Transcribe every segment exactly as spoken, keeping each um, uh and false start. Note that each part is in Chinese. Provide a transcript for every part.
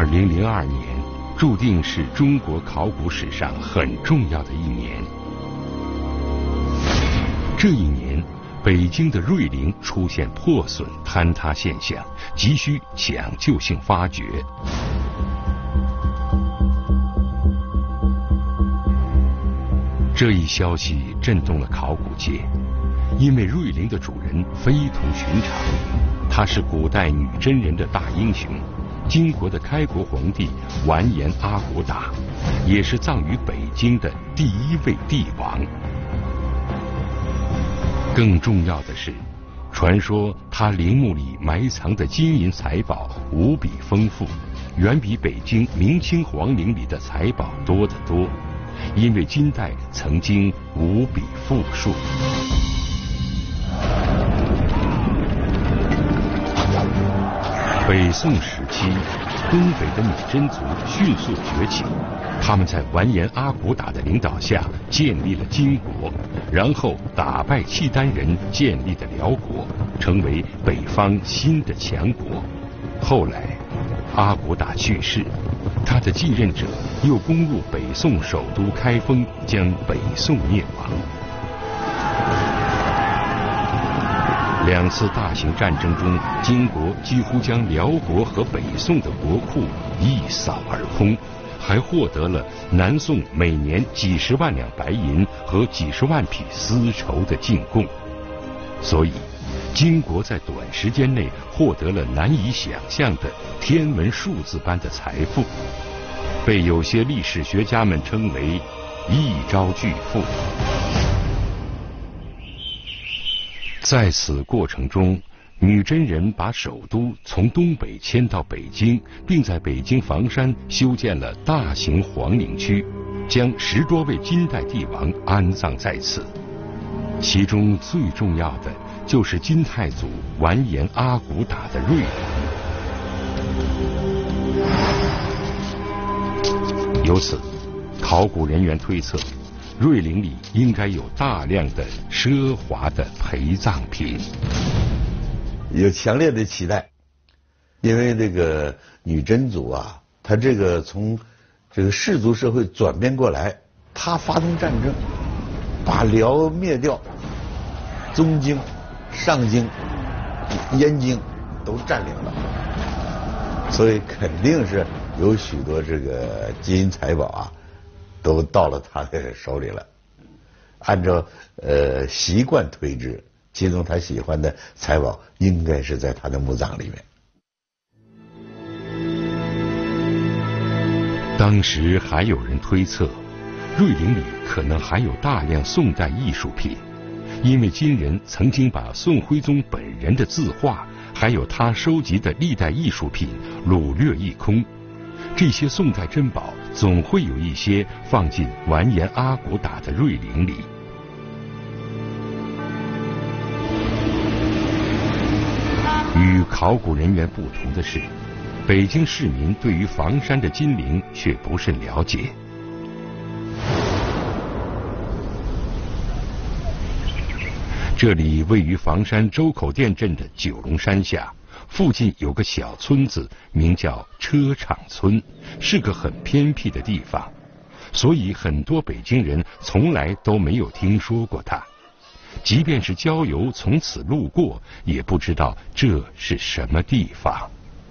零零二年注定是中国考古史上很重要的一年。这一年，北京的瑞陵出现破损坍塌现象，急需抢救性发掘。这一消息震动了考古界，因为瑞陵的主人非同寻常，他是古代女真人的大英雄，金国的开国皇帝完颜阿骨打，也是葬于北京的第一位帝王。更重要的是，传说他陵墓里埋藏的金银财宝无比丰富，远比北京明清皇陵里的财宝多得多，因为金代曾经无比富庶。北宋时期，东北的女真族迅速崛起，他们在完颜阿骨打的领导下建立了金国，然后打败契丹人建立的辽国，成为北方新的强国。后来，阿骨打去世，他的继任者又攻入北宋首都开封，将北宋灭亡。两次大型战争中，金国几乎将辽国和北宋的国库一扫而空，还获得了南宋每年几十万两白银和几十万匹丝绸的进贡。所以，金国在短时间内获得了难以想象的天文数字般的财富，被有些历史学家们称为一朝巨富。在此过程中，女真人把首都从东北迁到北京，并在北京房山修建了大型皇陵区，将十多位金代帝王安葬在此。其中最重要的就是金太祖完颜阿骨打的瑞陵。由此，考古人员推测，瑞陵里应该有大量的奢华的陪葬品。 有强烈的期待，因为这个女真族啊，她这个从这个氏族社会转变过来，她发动战争，把辽灭掉，中京、上京、燕京都占领了，所以肯定是有许多这个金银财宝啊，都到了他的手里了。按照呃习惯推知，其中他喜欢的财宝应该是在他的墓葬里面。 当时还有人推测，瑞陵里可能还有大量宋代艺术品，因为金人曾经把宋徽宗本人的字画，还有他收集的历代艺术品掳掠一空。这些宋代珍宝总会有一些放进完颜阿骨打的瑞陵里。与考古人员不同的是，北京市民对于房山的金陵却不甚了解。这里位于房山周口店镇的九龙山下，附近有个小村子，名叫车厂村，是个很偏僻的地方，所以很多北京人从来都没有听说过它。即便是郊游从此路过，也不知道这是什么地方。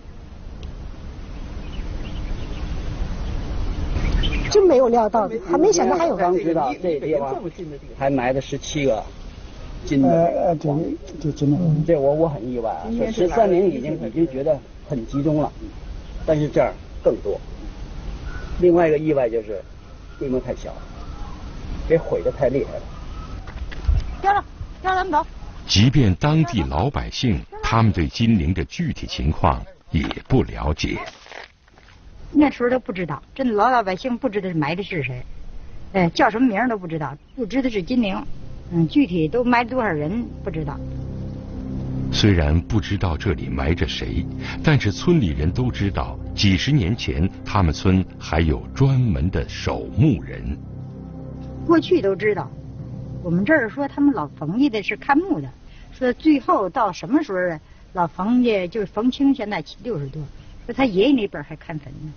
真没有料到，还没想到还有。 刚知道这地方还埋了十七个金的。 呃呃，对，对，真的。 这我我很意外啊！十三陵已经已经觉得很集中了，但是这儿更多。另外一个意外就是规模太小，给毁得太厉害了。 掉了，掉了，咱们走。 即便当地老百姓，他们对金陵的具体情况也不了解。 那时候都不知道，真的老老百姓不知道埋的是谁，哎，叫什么名都不知道，就知道是金陵，嗯，具体都埋多少人不知道。 虽然不知道这里埋着谁，但是村里人都知道，几十年前他们村还有专门的守墓人。 过去都知道，我们这儿说他们老冯家的是看墓的，说最后到什么时候啊，老冯家就是冯清现在六十多， 说他爷爷那辈还看坟呢。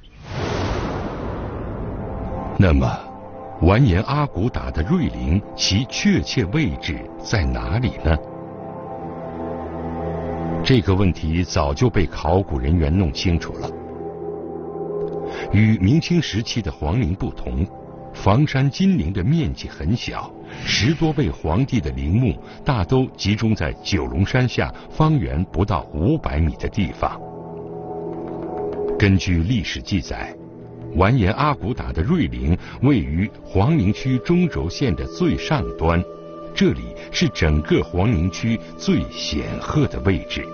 那么，完颜阿骨打的瑞陵，其确切位置在哪里呢？这个问题早就被考古人员弄清楚了。与明清时期的皇陵不同，房山金陵的面积很小，十多位皇帝的陵墓大都集中在九龙山下方圆不到五百米的地方。根据历史记载，完颜阿骨打的瑞陵位于黄陵区中轴线的最上端，这里是整个黄陵区最显赫的位置。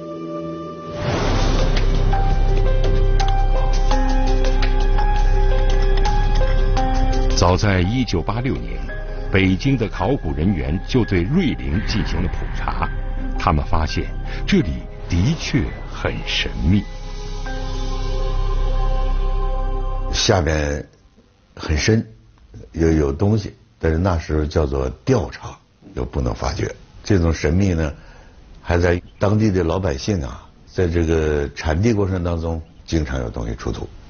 早在一九八六年，北京的考古人员就对瑞陵进行了普查，他们发现这里的确很神秘。 下面很深，有有东西，但是那时候叫做调查，又不能发掘。这种神秘呢，还在当地的老百姓啊，在这个产地过程当中，经常有东西出土。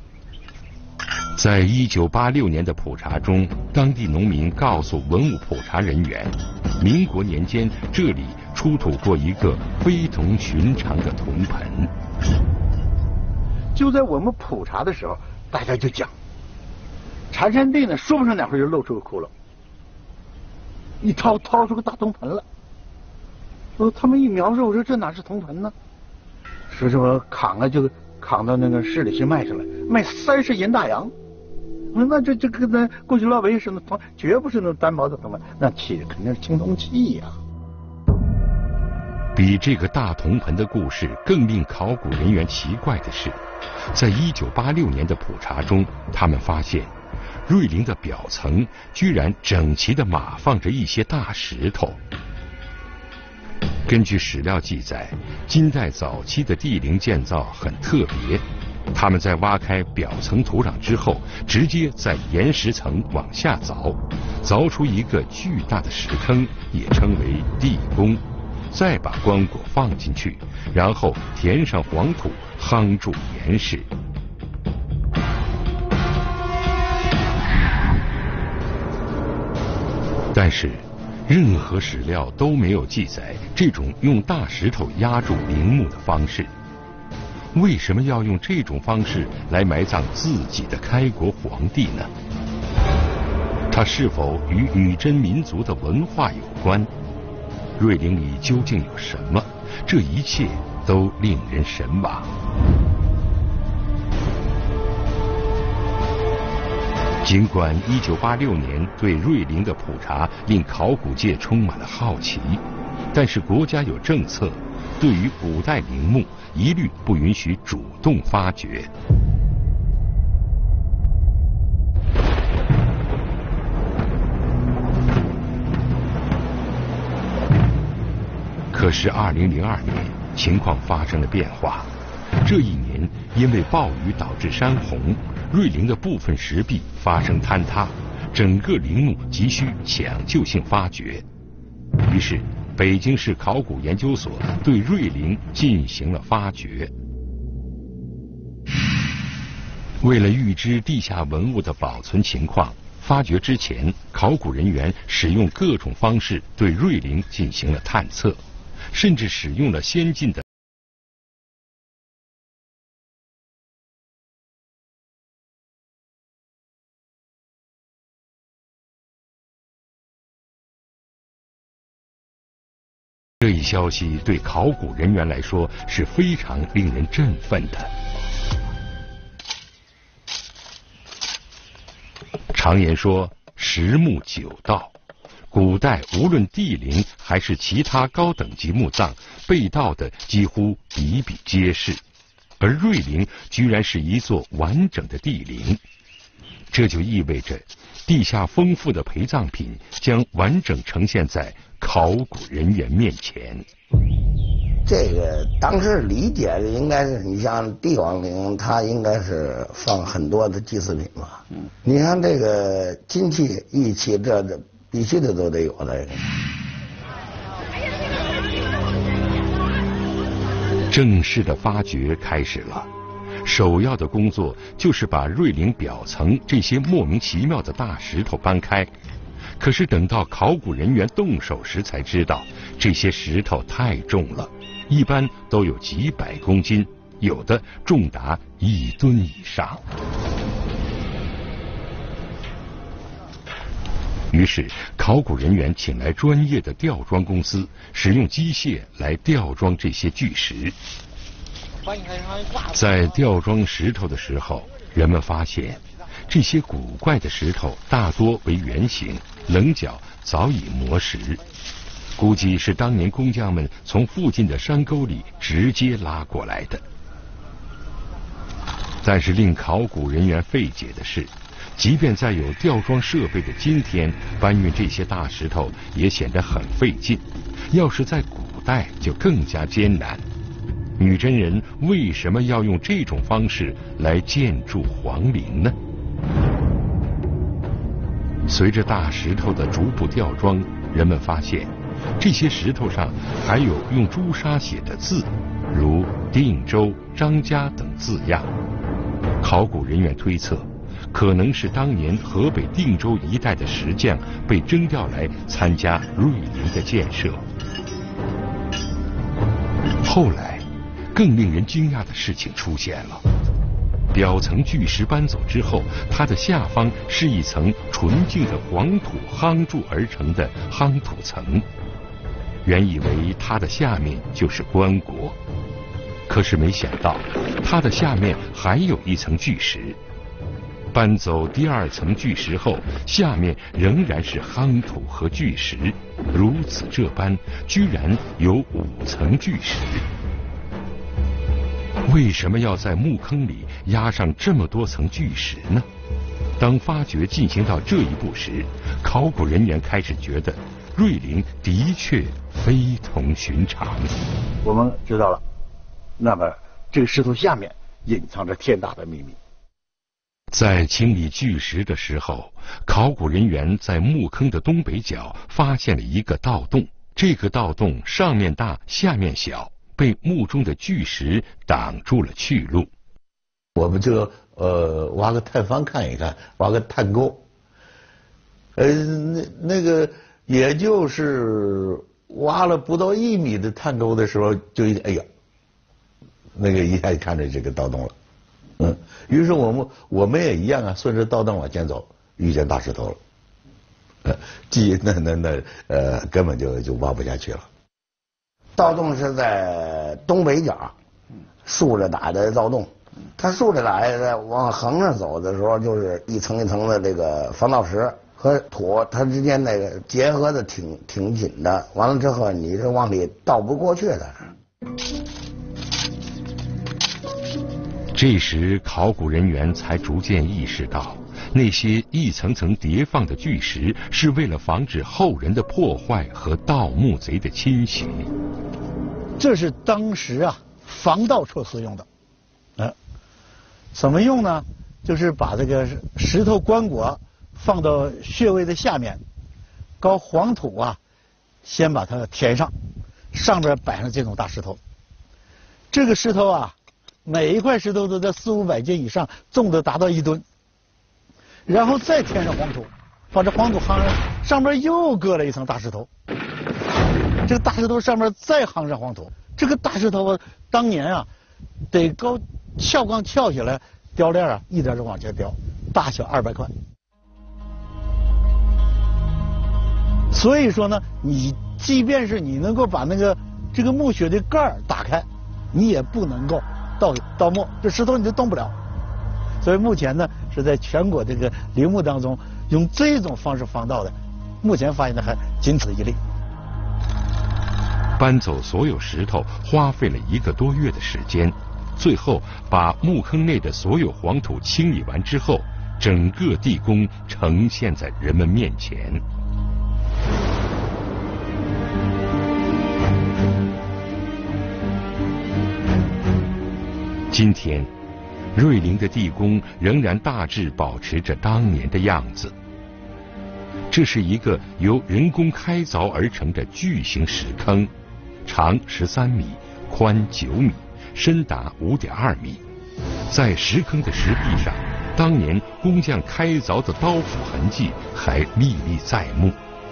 在一九八六年的普查中，当地农民告诉文物普查人员，民国年间这里出土过一个非同寻常的铜盆。 就在我们普查的时候，大家就讲，禅山地呢，说不上哪会就露出个窟窿，一掏掏出个大铜盆来。说他们一描述，我说这哪是铜盆呢？说什么扛啊，就扛到那个市里去卖去了，卖三十银大洋。我说那这这跟咱过去老百姓是那铜，绝不是那单薄的铜盆，那气肯定是青铜器呀、啊。 比这个大铜盆的故事更令考古人员奇怪的是，在一九八六年的普查中，他们发现瑞陵的表层居然整齐地码放着一些大石头。根据史料记载，金代早期的帝陵建造很特别，他们在挖开表层土壤之后，直接在岩石层往下凿，凿出一个巨大的石坑，也称为地宫，再把棺椁放进去，然后填上黄土，夯住岩石。但是任何史料都没有记载这种用大石头压住陵墓的方式。为什么要用这种方式来埋葬自己的开国皇帝呢？它是否与女真民族的文化有关？瑞陵里究竟有什么？这一切都令人神往。尽管一九八六年对瑞陵的普查令考古界充满了好奇，但是国家有政策，对于古代陵墓一律不允许主动发掘。可是二零零二年情况发生了变化，这一年因为暴雨导致山洪，瑞陵的部分石壁发生坍塌，整个陵墓急需抢救性发掘。于是北京市考古研究所对瑞陵进行了发掘。为了预知地下文物的保存情况，发掘之前，考古人员使用各种方式对瑞陵进行了探测，甚至使用了先进的这一消息对考古人员来说是非常令人振奋的。常言说十墓九盗，古代无论帝陵还是其他高等级墓葬，被盗的几乎比比皆是，而瑞陵居然是一座完整的帝陵，这就意味着地下丰富的陪葬品将完整呈现在考古人员面前。 这个当时理解的应该是，你像帝王陵，它应该是放很多的祭祀品嘛。嗯，你看这个金器、玉器，这这必须的都得有的。 正式的发掘开始了。首要的工作就是把瑞陵表层这些莫名其妙的大石头搬开。可是等到考古人员动手时才知道，这些石头太重了，一般都有几百公斤，有的重达一吨以上。于是考古人员请来专业的吊装公司，使用机械来吊装这些巨石。在吊装石头的时候，人们发现这些古怪的石头大多为圆形，棱角早已磨蚀，估计是当年工匠们从附近的山沟里直接拉过来的。但是令考古人员费解的是，即便在有吊装设备的今天，搬运这些大石头也显得很费劲，要是在古代就更加艰难。女真人为什么要用这种方式来建筑皇陵呢？随着大石头的逐步吊装，人们发现这些石头上还有用朱砂写的字，如定州、张家等字样。考古人员推测，可能是当年河北定州一带的石匠被征调来参加瑞陵的建设。后来更令人惊讶的事情出现了，表层巨石搬走之后，它的下方是一层纯净的黄土夯筑而成的夯土层。原以为它的下面就是棺椁，可是没想到它的下面还有一层巨石。搬走第二层巨石后，下面仍然是夯土和巨石，如此这般，居然有五层巨石。为什么要在墓坑里压上这么多层巨石呢？当发掘进行到这一步时，考古人员开始觉得瑞陵的确非同寻常。 我们知道了，那么这个石头下面隐藏着天大的秘密。 在清理巨石的时候，考古人员在墓坑的东北角发现了一个盗洞，这个盗洞上面大下面小，被墓中的巨石挡住了去路。 我们就呃挖个探方看一看，挖个探沟，呃那那个也就是挖了不到一米的探沟的时候，就一哎呀，那个一下就看着这个盗洞了，嗯，于是我们我们也一样啊，顺着盗洞往前走，遇见大石头了，呃，记那那那呃根本就就挖不下去了。 盗洞是在东北角，竖着打的盗洞。它竖着打的，往横着走的时候，就是一层一层的这个防盗石和土，它之间那个结合的挺挺紧的。完了之后，你是往里倒不过去的。 这时，考古人员才逐渐意识到，那些一层层叠放的巨石是为了防止后人的破坏和盗墓贼的侵袭。 这是当时啊防盗措施用的，呃，怎么用呢？就是把这个石头棺椁放到穴位的下面，搞黄土啊，先把它填上，上边摆上这种大石头。这个石头啊，每一块石头都在四五百斤以上，重的达到一吨。然后再填上黄土，把这黄土夯上，上面又搁了一层大石头。这个大石头上面再夯上黄土，这个大石头啊，当年啊，得高撬杠撬起来，雕链啊一点点往前雕，大小二百块。所以说呢，你即便是你能够把那个这个墓穴的盖儿打开，你也不能够盗盗墓，这石头你就动不了。所以目前呢，是在全国这个陵墓当中用这种方式防盗的，目前发现的还仅此一例。 搬走所有石头花费了一个多月的时间，最后把墓坑内的所有黄土清理完之后，整个地宫呈现在人们面前。今天，瑞陵的地宫仍然大致保持着当年的样子。这是一个由人工开凿而成的巨型石坑，长十三米，宽九米， 深达五点二米。在石坑的石壁上，当年工匠开凿的刀斧痕迹还历历在目。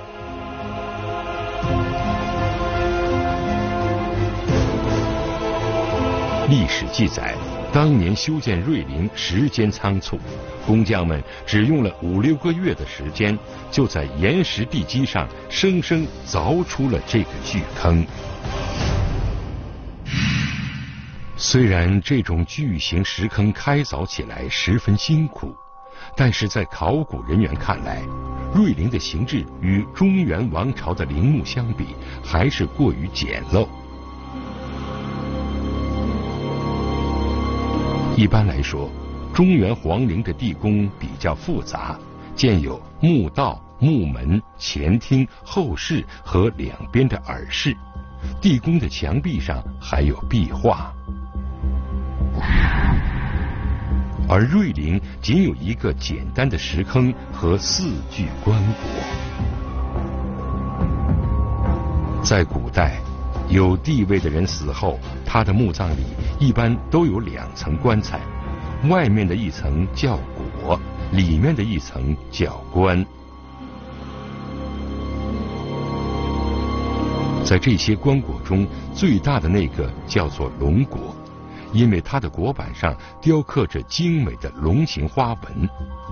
历史记载，当年修建瑞陵时间仓促，工匠们只用了五六个月的时间，就在岩石地基上生生凿出了这个巨坑。虽然这种巨型石坑开凿起来十分辛苦，但是在考古人员看来，瑞陵的形制与中原王朝的陵墓相比，还是过于简陋。一般来说，中原皇陵的地宫比较复杂，建有墓道、墓门、前厅、后室和两边的耳室，地宫的墙壁上还有壁画。而瑞陵仅有一个简单的石坑和四具棺椁。在古代，有地位的人死后，他的墓葬里一般都有两层棺材，外面的一层叫椁，里面的一层叫棺。在这些棺椁中，最大的那个叫做龙椁，因为它的椁板上雕刻着精美的龙形花纹。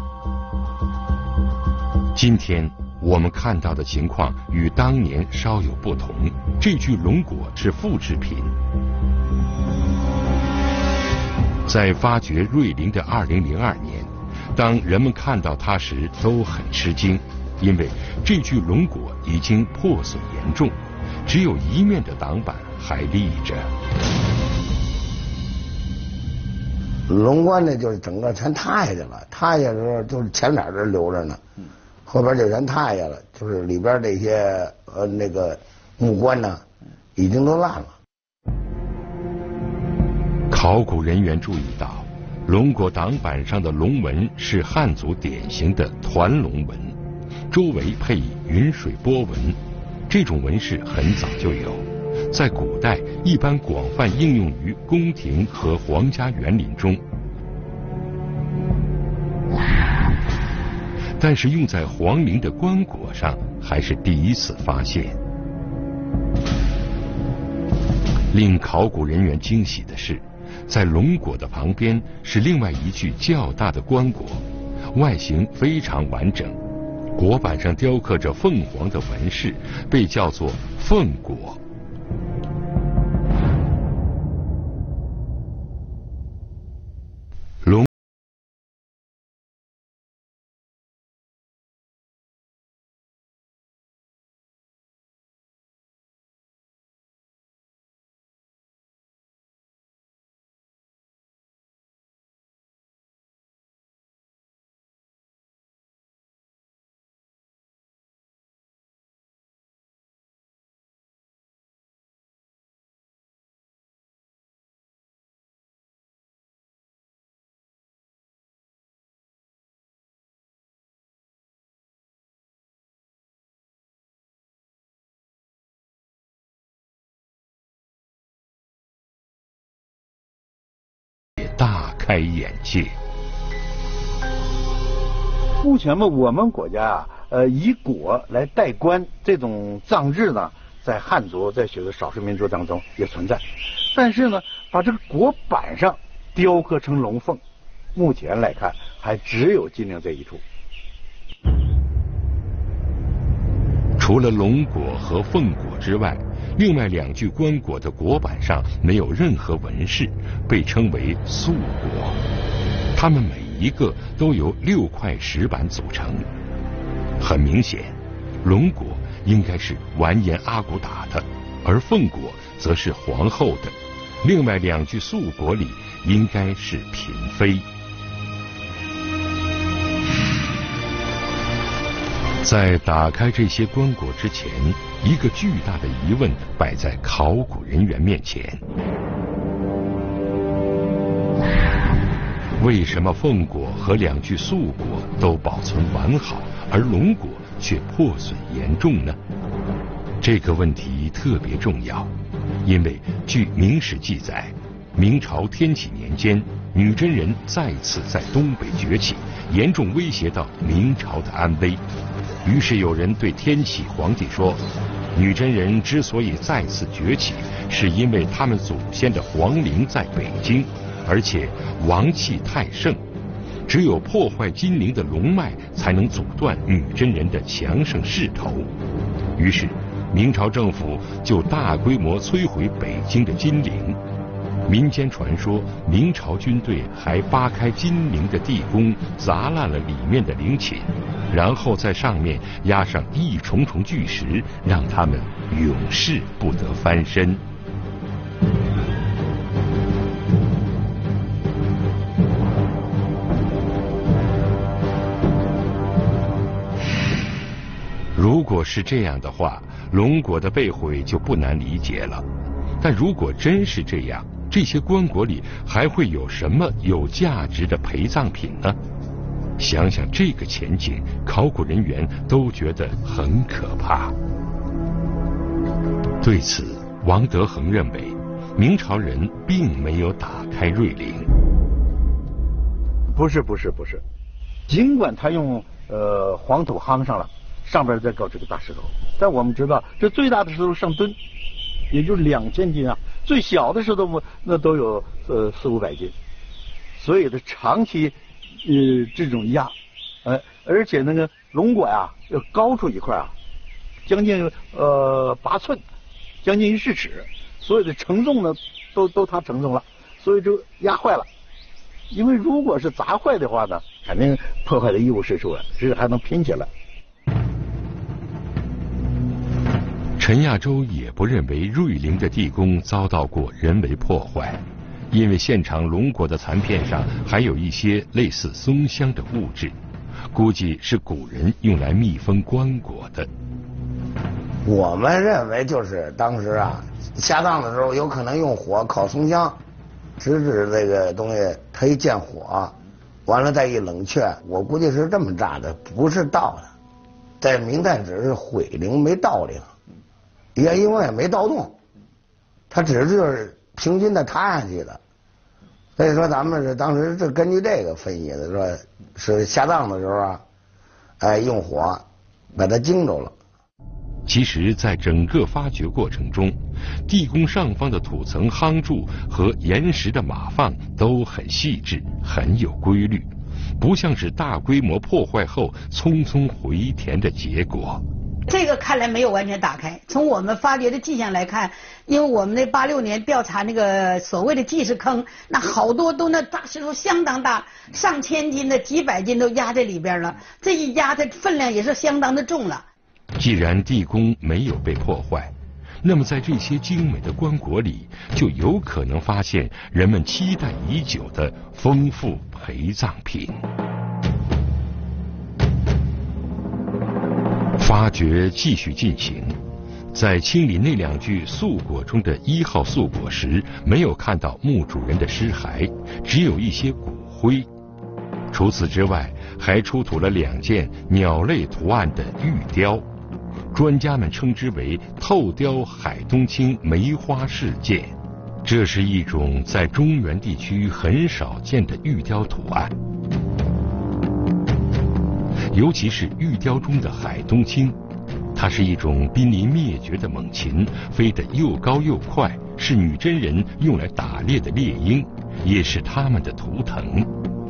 今天我们看到的情况与当年稍有不同，这具龙椁是复制品。在发掘瑞陵的二零零二年，当人们看到它时都很吃惊，因为这具龙椁已经破损严重，只有一面的挡板还立着。 龙棺呢，就是整个全塌下去了，塌下的时候就是前脸这留着呢，后边就全塌下了，就是里边这些呃那个木棺呢，已经都烂了。 考古人员注意到，龙椁挡板上的龙纹是汉族典型的团龙纹，周围配以云水波纹。这种纹饰很早就有，在古代一般广泛应用于宫廷和皇家园林中，但是用在皇陵的棺椁上还是第一次发现。令考古人员惊喜的是，在龙椁的旁边是另外一具较大的棺椁，外形非常完整，椁板上雕刻着凤凰的纹饰，被叫做凤椁。龙大开眼界。 目前嘛，我们国家啊，呃，以椁来代棺这种葬制呢，在汉族在许多少数民族当中也存在，但是呢，把这个椁板上雕刻成龙凤，目前来看还只有金陵这一处。 除了龙椁和凤椁之外，另外两具棺椁的椁板上没有任何纹饰，被称为素椁。它们每一个都由六块石板组成。很明显，龙椁应该是完颜阿骨打的，而凤椁则是皇后的。另外两具素椁里应该是嫔妃。在打开这些棺椁之前，一个巨大的疑问摆在考古人员面前：为什么凤椁和两具素椁都保存完好，而龙椁却破损严重呢？这个问题特别重要，因为据明史记载， 明朝天启年间，女真人再次在东北崛起，严重威胁到明朝的安危。于是有人对天启皇帝说，女真人之所以再次崛起，是因为他们祖先的皇陵在北京，而且王气太盛，只有破坏金陵的龙脉，才能阻断女真人的强盛势头。于是明朝政府就大规模摧毁北京的金陵。民间传说，明朝军队还扒开金陵的地宫，砸烂了里面的陵寝，然后在上面压上一重重巨石，让他们永世不得翻身。如果是这样的话，龙果的被毁就不难理解了。但如果真是这样，这些棺椁里还会有什么有价值的陪葬品呢？想想这个前景，考古人员都觉得很可怕。对此，王德衡认为，明朝人并没有打开瑞陵。 不是不是不是，尽管他用呃黄土夯上了，上边再搞这个大石头，但我们知道这最大的石头上吨，也就是两千斤啊，最小的石头那都有呃四五百斤，所以它长期呃这种压，呃而且那个龙管啊要高出一块啊，将近呃八寸，将近一世尺，所有的承重呢都都它承重了，所以就压坏了。因为如果是砸坏的话呢，肯定破坏的一无是处了，这还能拼起来。 陈亚洲也不认为瑞陵的地宫遭到过人为破坏，因为现场龙椁的残片上还有一些类似松香的物质，估计是古人用来密封棺椁的。 我们认为就是当时啊下葬的时候有可能用火烤松香，直至这个东西它一见火，完了再一冷却，我估计是这么炸的，不是盗的。在明代只是毁陵没盗陵，也因为没盗洞，它只是就是平均的塌下去的。所以说咱们是当时是根据这个分析的，说是下葬的时候啊，哎用火把它惊着了。 其实在整个发掘过程中，地宫上方的土层夯筑和岩石的码放都很细致，很有规律，不像是大规模破坏后匆匆回填的结果。 这个看来没有完全打开。从我们发掘的迹象来看，因为我们那八六年调查那个所谓的纪实坑，那好多都那大石头相当大，上千斤的、几百斤都压在里边了。这一压，它分量也是相当的重了。 既然地宫没有被破坏，那么在这些精美的棺椁里，就有可能发现人们期待已久的丰富陪葬品。发掘继续进行，在清理那两具素椁中的一号素椁时，没有看到墓主人的尸骸，只有一些骨灰。除此之外，还出土了两件鸟类图案的玉雕，专家们称之为透雕海东青梅花事件。这是一种在中原地区很少见的玉雕图案，尤其是玉雕中的海东青，它是一种濒临灭绝的猛禽，飞得又高又快，是女真人用来打猎的猎鹰，也是他们的图腾。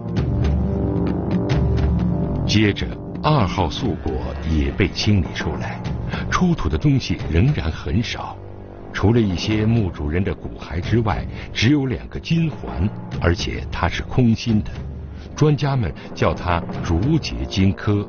接着，二号素椁也被清理出来，出土的东西仍然很少，除了一些墓主人的骨骸之外，只有两个金环，而且它是空心的。专家们叫它竹节金科。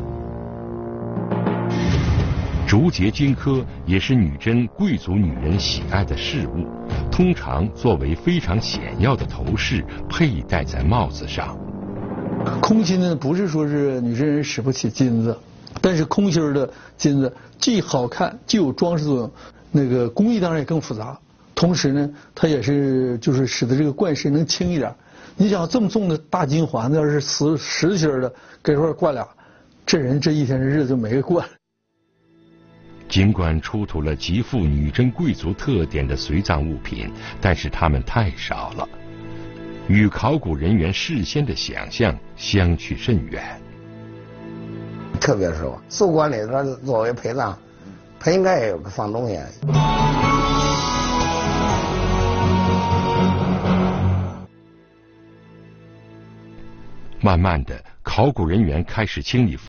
竹节金科也是女真贵族女人喜爱的饰物，通常作为非常显要的头饰佩戴在帽子上。 空心的不是说是女真人使不起金子，但是空心的金子既好看，既有装饰作用，那个工艺当然也更复杂。同时呢，它也是就是使得这个冠饰能轻一点。你想这么重的大金环，要是实实心的，给这块挂俩，这人这一天的日子就没个惯。 尽管出土了极富女真贵族特点的随葬物品，但是它们太少了，与考古人员事先的想象相去甚远。 特别是宿棺里头作为陪葬，它应该也有个放东西。 慢慢的，考古人员开始清理。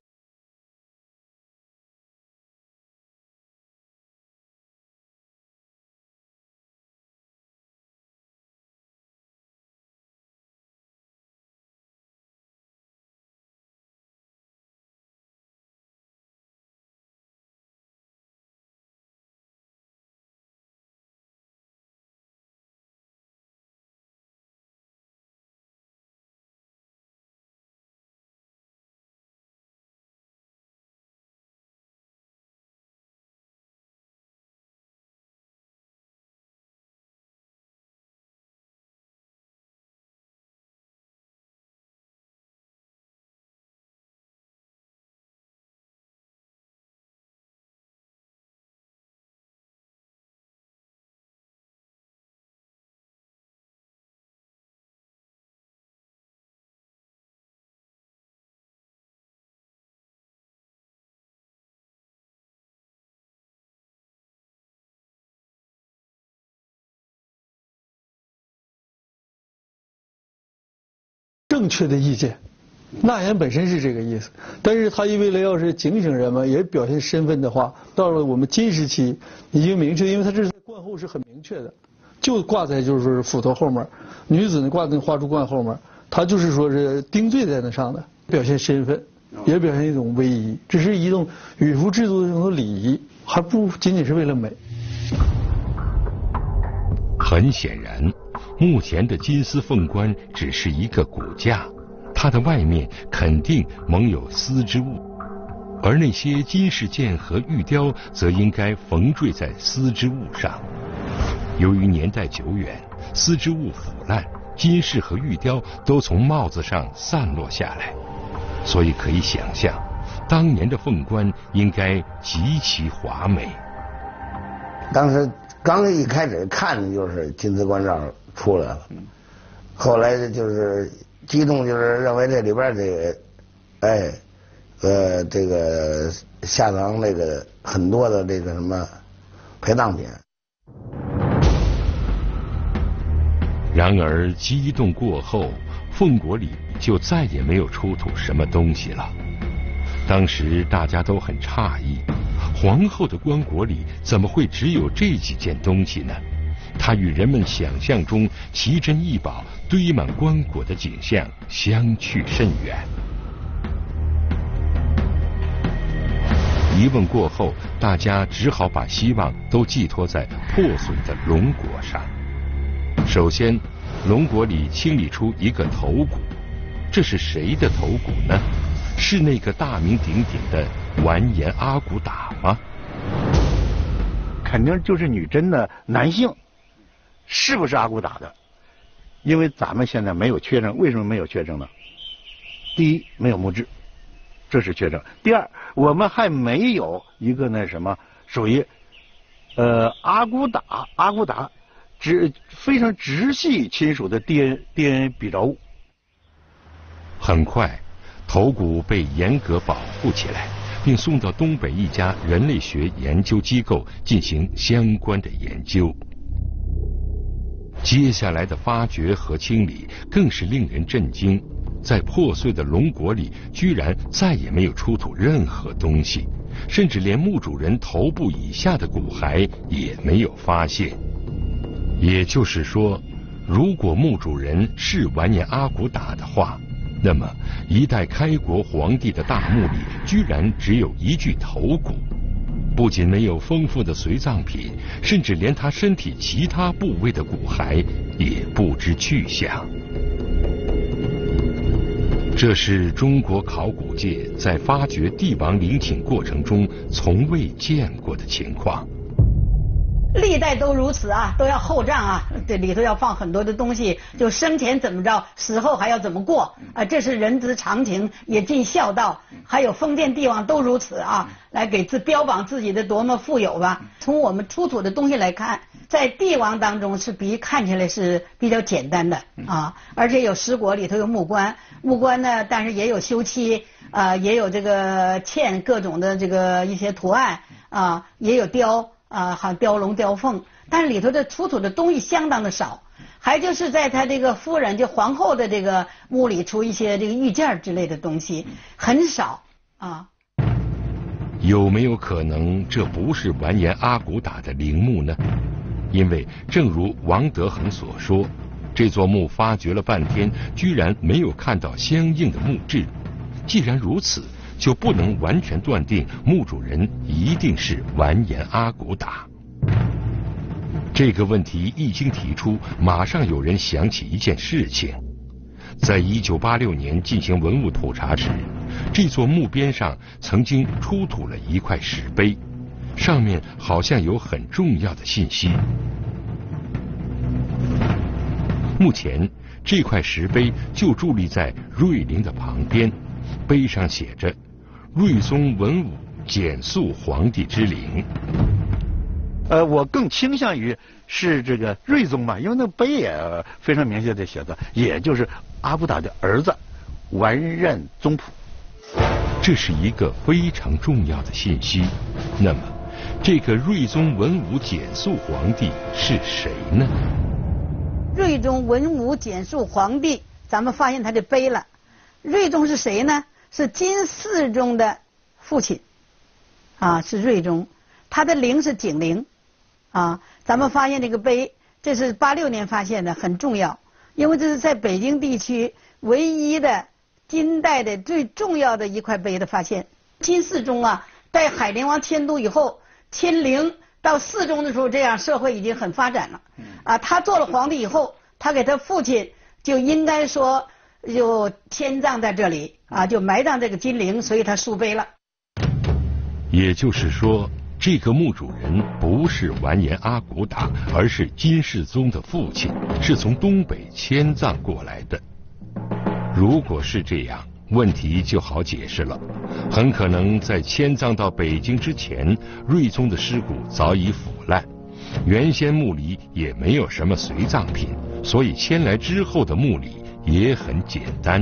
正确的意见，纳言本身是这个意思，但是他为了要是警醒人们，也表现身份的话，到了我们金时期已经明确，因为他这是在冠后是很明确的，就挂在就是说是斧头后面，女子呢挂在花竹冠后面，他就是说是钉坠在那上的，表现身份，也表现一种威仪，这是一种羽服制度的一种礼仪，还不仅仅是为了美。 很显然，目前的金丝凤冠只是一个骨架，它的外面肯定蒙有丝织物，而那些金饰件和玉雕则应该缝缀在丝织物上。由于年代久远，丝织物腐烂，金饰和玉雕都从帽子上散落下来，所以可以想象，当年的凤冠应该极其华美。 当时刚一开始看就是金丝冠罩出来了，后来就是激动，就是认为这里边这个，哎，呃，这个下藏这个很多的这个什么陪葬品。 然而激动过后，凤国里就再也没有出土什么东西了。当时大家都很诧异，皇后的棺椁里怎么会只有这几件东西呢？它与人们想象中奇珍异宝堆满棺椁的景象相去甚远。疑问过后，大家只好把希望都寄托在破损的龙椁上。首先，龙椁里清理出一个头骨，这是谁的头骨呢？是那个大名鼎鼎的完颜阿骨打吗？ 肯定就是女真的男性，是不是阿骨打的？因为咱们现在没有确证，为什么没有确证呢？第一，没有墓志，这是确证；第二，我们还没有一个那什么属于呃阿骨打阿骨打直非常直系亲属的 D N D N A 比照物。 很快，头骨被严格保护起来，并送到东北一家人类学研究机构进行相关的研究。接下来的发掘和清理更是令人震惊，在破碎的龙椁里，居然再也没有出土任何东西，甚至连墓主人头部以下的骨骸也没有发现。也就是说，如果墓主人是完颜阿骨打的话，那么一代开国皇帝的大墓里居然只有一具头骨，不仅没有丰富的随葬品，甚至连他身体其他部位的骨骸也不知去向。这是中国考古界在发掘帝王陵寝过程中从未见过的情况。 历代都如此啊，都要厚葬啊，这里头要放很多的东西，就生前怎么着，死后还要怎么过啊，这是人之常情，也尽孝道。还有封建帝王都如此啊，来给自标榜自己的多么富有吧。从我们出土的东西来看，在帝王当中是比看起来是比较简单的啊，而且有石椁，里头有木棺，木棺呢，但是也有修漆啊、呃，也有这个嵌各种的这个一些图案啊，也有雕。啊，好雕龙雕凤，但是里头的出土的东西相当的少，还就是在他这个夫人就皇后的这个墓里出一些这个玉件之类的东西，很少啊。 有没有可能这不是完颜阿骨打的陵墓呢？因为正如王德衡所说，这座墓发掘了半天，居然没有看到相应的墓志。既然如此，就不能完全断定墓主人一定是完颜阿骨打。这个问题一经提出，马上有人想起一件事情。在一九八六年进行文物普查时，这座墓边上曾经出土了一块石碑，上面好像有很重要的信息。目前这块石碑就伫立在瑞陵的旁边，碑上写着睿宗文武简肃皇帝之陵。 呃，我更倾向于是这个睿宗嘛，因为那碑也非常明确的写的，也就是阿骨打的儿子完任宗普。 这是一个非常重要的信息。那么，这个睿宗文武简肃皇帝是谁呢？ 睿宗文武简肃皇帝，咱们发现他的碑了。睿宗是谁呢？是金世宗的父亲，啊，是睿宗，他的陵是景陵，啊，咱们发现这个碑，这是八六年发现的，很重要，因为这是在北京地区唯一的金代的最重要的一块碑的发现。金世宗啊，在海陵王迁都以后，迁陵到世宗的时候，这样社会已经很发展了，啊，他做了皇帝以后，他给他父亲就应该说就迁葬在这里。啊，就埋葬这个金陵，所以他竖碑了。 也就是说，这个墓主人不是完颜阿骨打，而是金世宗的父亲，是从东北迁葬过来的。如果是这样，问题就好解释了。很可能在迁葬到北京之前，睿宗的尸骨早已腐烂，原先墓里也没有什么随葬品，所以迁来之后的墓里也很简单。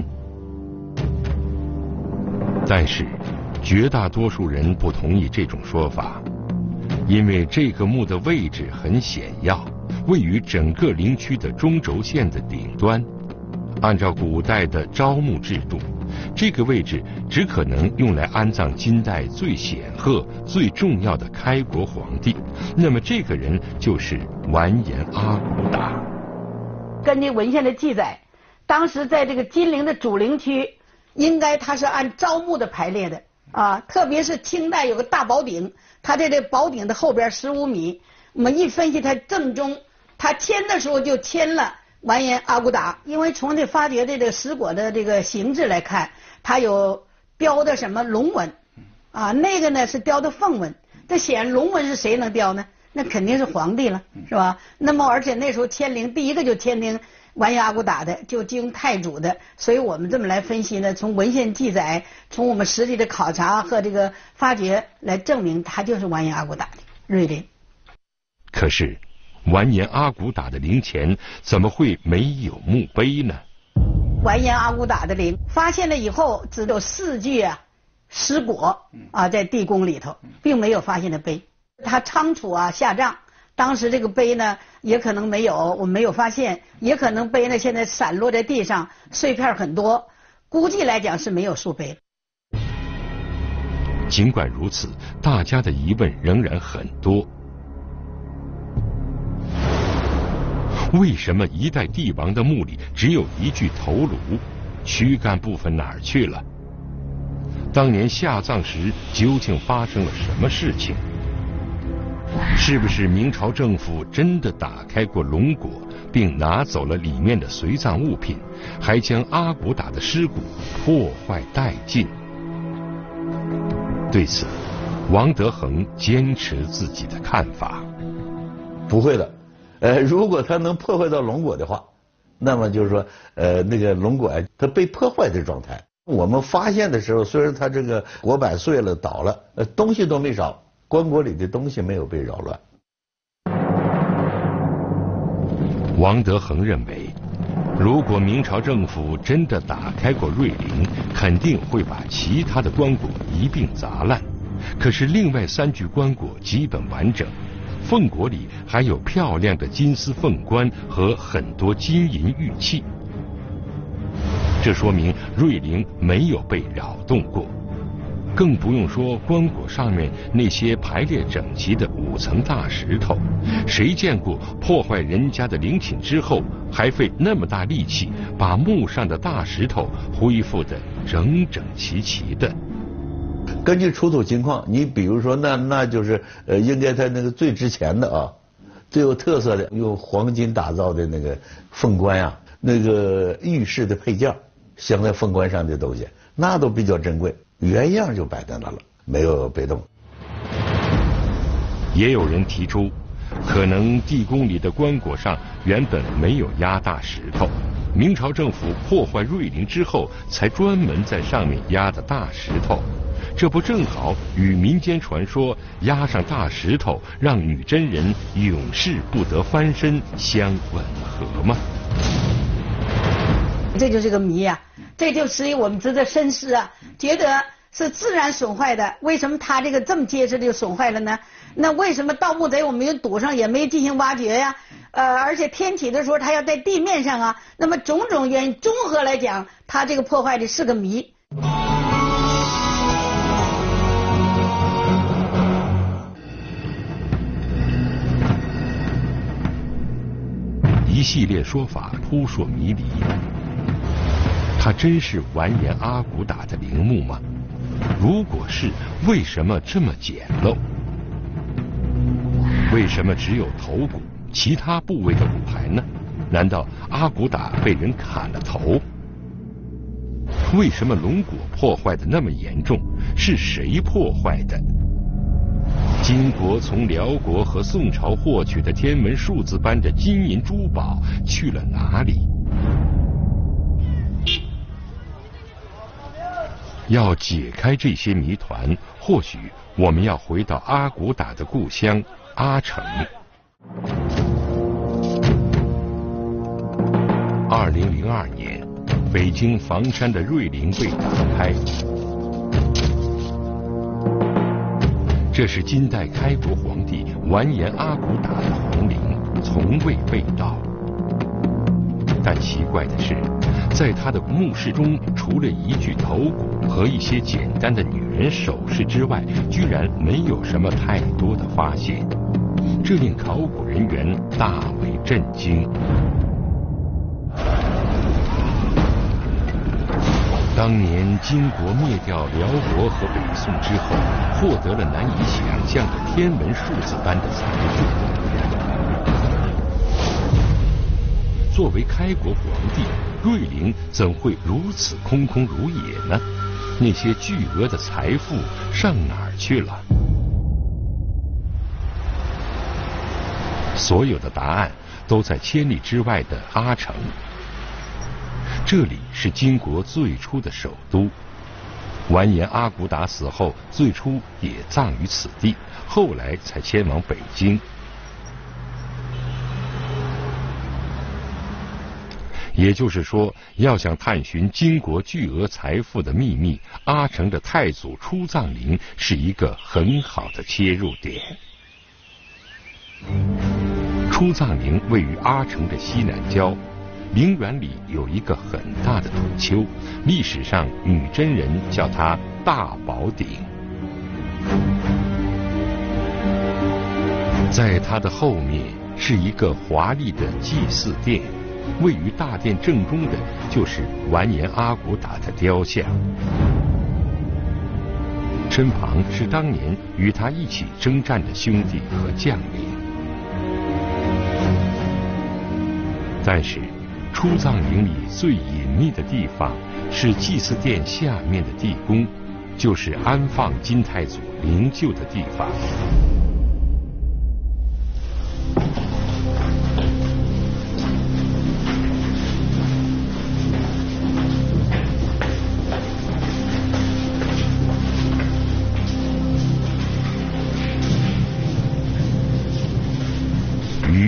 但是，绝大多数人不同意这种说法，因为这个墓的位置很显要，位于整个陵区的中轴线的顶端。按照古代的招墓制度，这个位置只可能用来安葬金代最显赫、最重要的开国皇帝。那么，这个人就是完颜阿骨打。 根据文献的记载，当时在这个金陵的主陵区，应该它是按招墓的排列的啊，特别是清代有个大宝顶，它在这宝顶的后边十五米，我们一分析它正中，它迁的时候就迁了完颜阿骨打，因为从这发掘的这个石椁的这个形制来看，它有雕的什么龙纹啊，那个呢是雕的凤纹，这显然龙纹是谁能雕呢？那肯定是皇帝了，是吧？那么而且那时候迁陵第一个就迁陵完颜阿骨打的，就经太祖的，所以我们这么来分析呢，从文献记载，从我们实际的考察和这个发掘来证明，他就是完颜阿骨打的瑞陵。 可是，完颜阿骨打的陵前怎么会没有墓碑呢？ 完颜阿骨打的陵发现了以后，只有四具啊石椁啊在地宫里头，并没有发现的碑。他仓储啊下葬。当时这个碑呢，也可能没有，我们没有发现，也可能碑呢现在散落在地上，碎片很多，估计来讲是没有竖碑。 尽管如此，大家的疑问仍然很多。为什么一代帝王的墓里只有一具头颅，躯干部分哪儿去了？当年下葬时究竟发生了什么事情？是不是明朝政府真的打开过龙椁，并拿走了里面的随葬物品，还将阿骨打的尸骨破坏殆尽？对此，王德衡坚持自己的看法。 不会的。呃，如果它能破坏到龙果的话，那么就是说，呃，那个龙果它被破坏的状态。我们发现的时候，虽然它这个果板碎了倒了，呃，东西都没少，棺椁里的东西没有被扰乱。 王德恒认为，如果明朝政府真的打开过瑞陵，肯定会把其他的棺椁一并砸烂。可是另外三具棺椁基本完整，凤椁里还有漂亮的金丝凤冠和很多金银玉器。这说明瑞陵没有被扰动过，更不用说棺椁上面那些排列整齐的五层大石头，谁见过破坏人家的陵寝之后，还费那么大力气把墓上的大石头恢复得整整齐齐的？ 根据出土情况，你比如说，那那就是呃，应该它那个最值钱的啊，最有特色的，用黄金打造的那个凤冠啊，那个玉饰的配件，镶在凤冠上的东西，那都比较珍贵，原样就摆在那了，没有被动。 也有人提出，可能地宫里的棺椁上原本没有压大石头，明朝政府破坏瑞陵之后，才专门在上面压的大石头。这不正好与民间传说压上大石头让女真人永世不得翻身相吻合吗？ 这就是个谜啊！这就使我们值得深思啊！觉得是自然损坏的，为什么它这个这么结实的就损坏了呢？那为什么盗墓贼我们又堵上，也没进行挖掘呀？呃，而且天启的时候它要在地面上啊，那么种种原因综合来讲，它这个破坏的是个谜。 一系列说法扑朔迷离，它真是完颜阿骨打的陵墓吗？如果是，为什么这么简陋？为什么只有头骨，其他部位的骨骸呢？难道阿骨打被人砍了头？为什么龙椁破坏的那么严重？是谁破坏的？金国从辽国和宋朝获取的天文数字般的金银珠宝去了哪里？要解开这些谜团，或许我们要回到阿骨打的故乡阿城。二零零二年，北京房山的瑞陵被打开。这是金代开国皇帝完颜阿骨打的皇陵，从未被盗。但奇怪的是，在他的墓室中，除了一具头骨和一些简单的女人首饰之外，居然没有什么太多的发现，这令考古人员大为震惊。当年金国灭掉辽国和北宋之后，获得了难以想象的天文数字般的财富。作为开国皇帝，瑞陵怎会如此空空如也呢？那些巨额的财富上哪儿去了？所有的答案都在千里之外的阿城。这里是金国最初的首都，完颜阿骨打死后，最初也葬于此地，后来才迁往北京。也就是说，要想探寻金国巨额财富的秘密，阿城的太祖出葬陵是一个很好的切入点。出葬陵位于阿城的西南郊。陵园里有一个很大的土丘，历史上女真人叫它大宝顶。在它的后面是一个华丽的祭祀殿，位于大殿正中的就是完颜阿骨打的雕像，身旁是当年与他一起征战的兄弟和将领。但是出葬陵里最隐秘的地方是祭祀殿下面的地宫，就是安放金太祖灵柩的地方。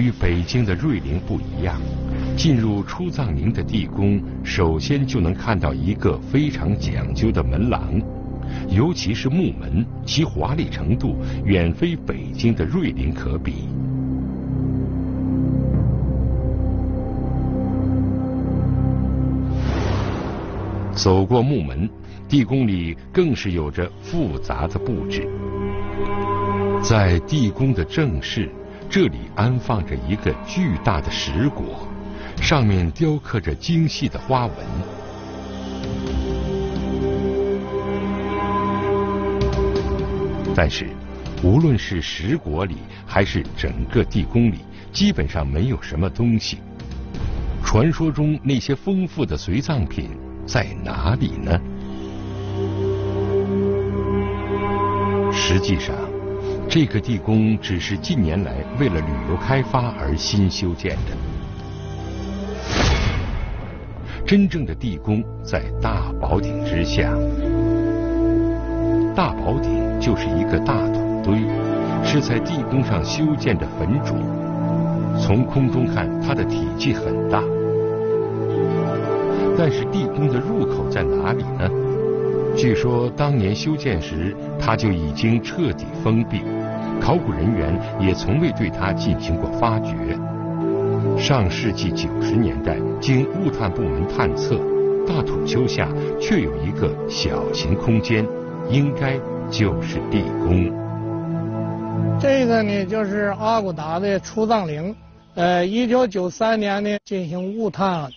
与北京的瑞陵不一样，进入出葬陵的地宫，首先就能看到一个非常讲究的门廊，尤其是木门，其华丽程度远非北京的瑞陵可比。走过木门，地宫里更是有着复杂的布置。在地宫的正室，这里安放着一个巨大的石椁，上面雕刻着精细的花纹。但是，无论是石椁里还是整个地宫里，基本上没有什么东西。传说中那些丰富的随葬品在哪里呢？实际上，这个地宫只是近年来为了旅游开发而新修建的。真正的地宫在大宝顶之下。大宝顶就是一个大土堆，是在地宫上修建的坟冢。从空中看，它的体积很大。但是地宫的入口在哪里呢？据说当年修建时，它就已经彻底封闭，考古人员也从未对它进行过发掘。上世纪九十年代，经物探部门探测，大土丘下确有一个小型空间，应该就是地宫。 这个呢，就是阿骨打的出葬陵。呃，一九九三年呢进行物探，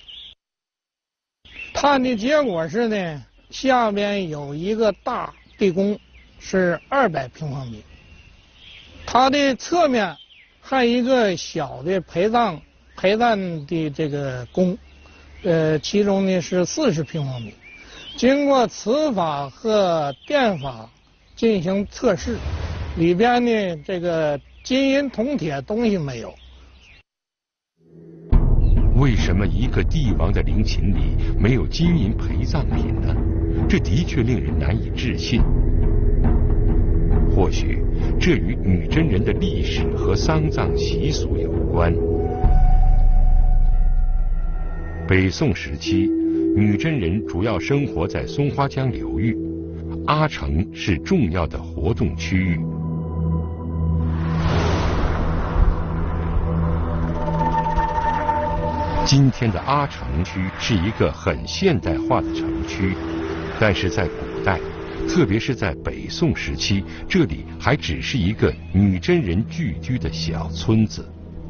探的结果是呢，下边有一个大地宫，是二百平方米。它的侧面还有一个小的陪葬陪葬的这个宫，呃，其中呢是四十平方米。经过磁法和电法进行测试，里边呢这个金银铜铁东西没有。 为什么一个帝王的陵寝里没有金银陪葬品呢？这的确令人难以置信。或许这与女真人的历史和丧葬习俗有关。北宋时期，女真人主要生活在松花江流域，阿城是重要的活动区域。今天的阿城区是一个很现代化的城区，但是在古代，特别是在北宋时期，这里还只是一个女真人聚居的小村子。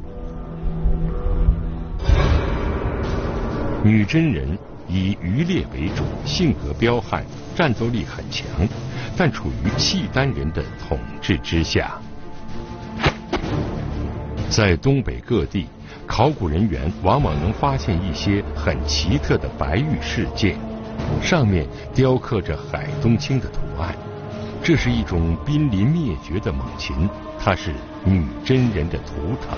女真人以渔猎为主，性格彪悍，战斗力很强，但处于契丹人的统治之下。在东北各地，考古人员往往能发现一些很奇特的白玉饰件，上面雕刻着海东青的图案。这是一种濒临灭绝的猛禽，它是女真人的图腾。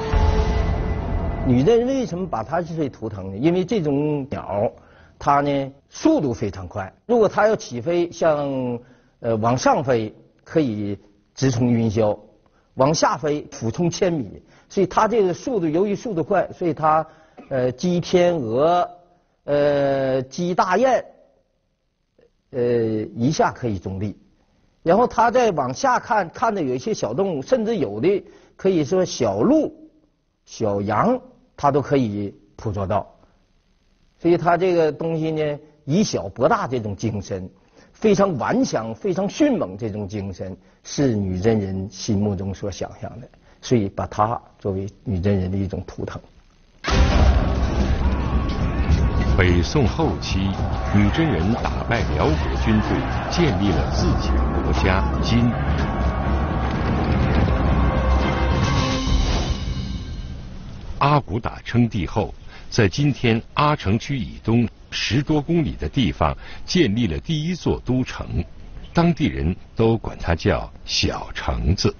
女真人为什么把它视为图腾呢？因为这种鸟，它呢速度非常快，如果它要起飞，像呃往上飞可以直冲云霄，往下飞俯冲千米，所以它这个速度由于速度快，所以它呃击天鹅，呃击大雁，呃一下可以中立。然后它再往下看，看的有一些小动物，甚至有的可以说小鹿、小羊，它都可以捕捉到。所以它这个东西呢，以小博大这种精神，非常顽强、非常迅猛这种精神，是女真人心目中所想象的，所以把它作为女真人的一种图腾。 北宋后期，女真人打败辽国军队，建立了自己的国家金国。阿骨打称帝后，在今天阿城区以东十多公里的地方建立了第一座都城，当地人都管它叫小城子。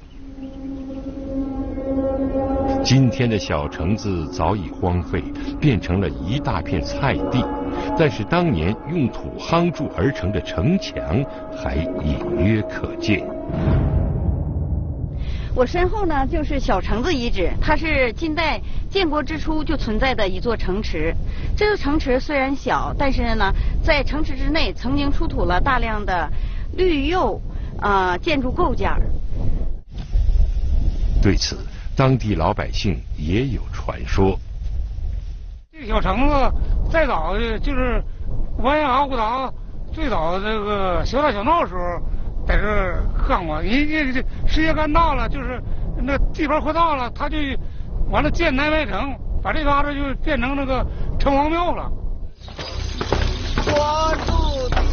今天的小城子早已荒废，变成了一大片菜地，但是当年用土夯筑而成的城墙还隐约可见。 我身后呢就是小城子遗址，它是金代建国之初就存在的一座城池。这座城池虽然小，但是呢，在城池之内曾经出土了大量的绿釉啊、呃、建筑构件。 对此，当地老百姓也有传说。 这小城子再早的就是完颜阿骨打最早这个小打小闹的时候，在这儿干过。人家这事业干大了，就是那地盘扩大了，他就完了建南外城，把这嘎达就变成那个城隍庙了。 我住地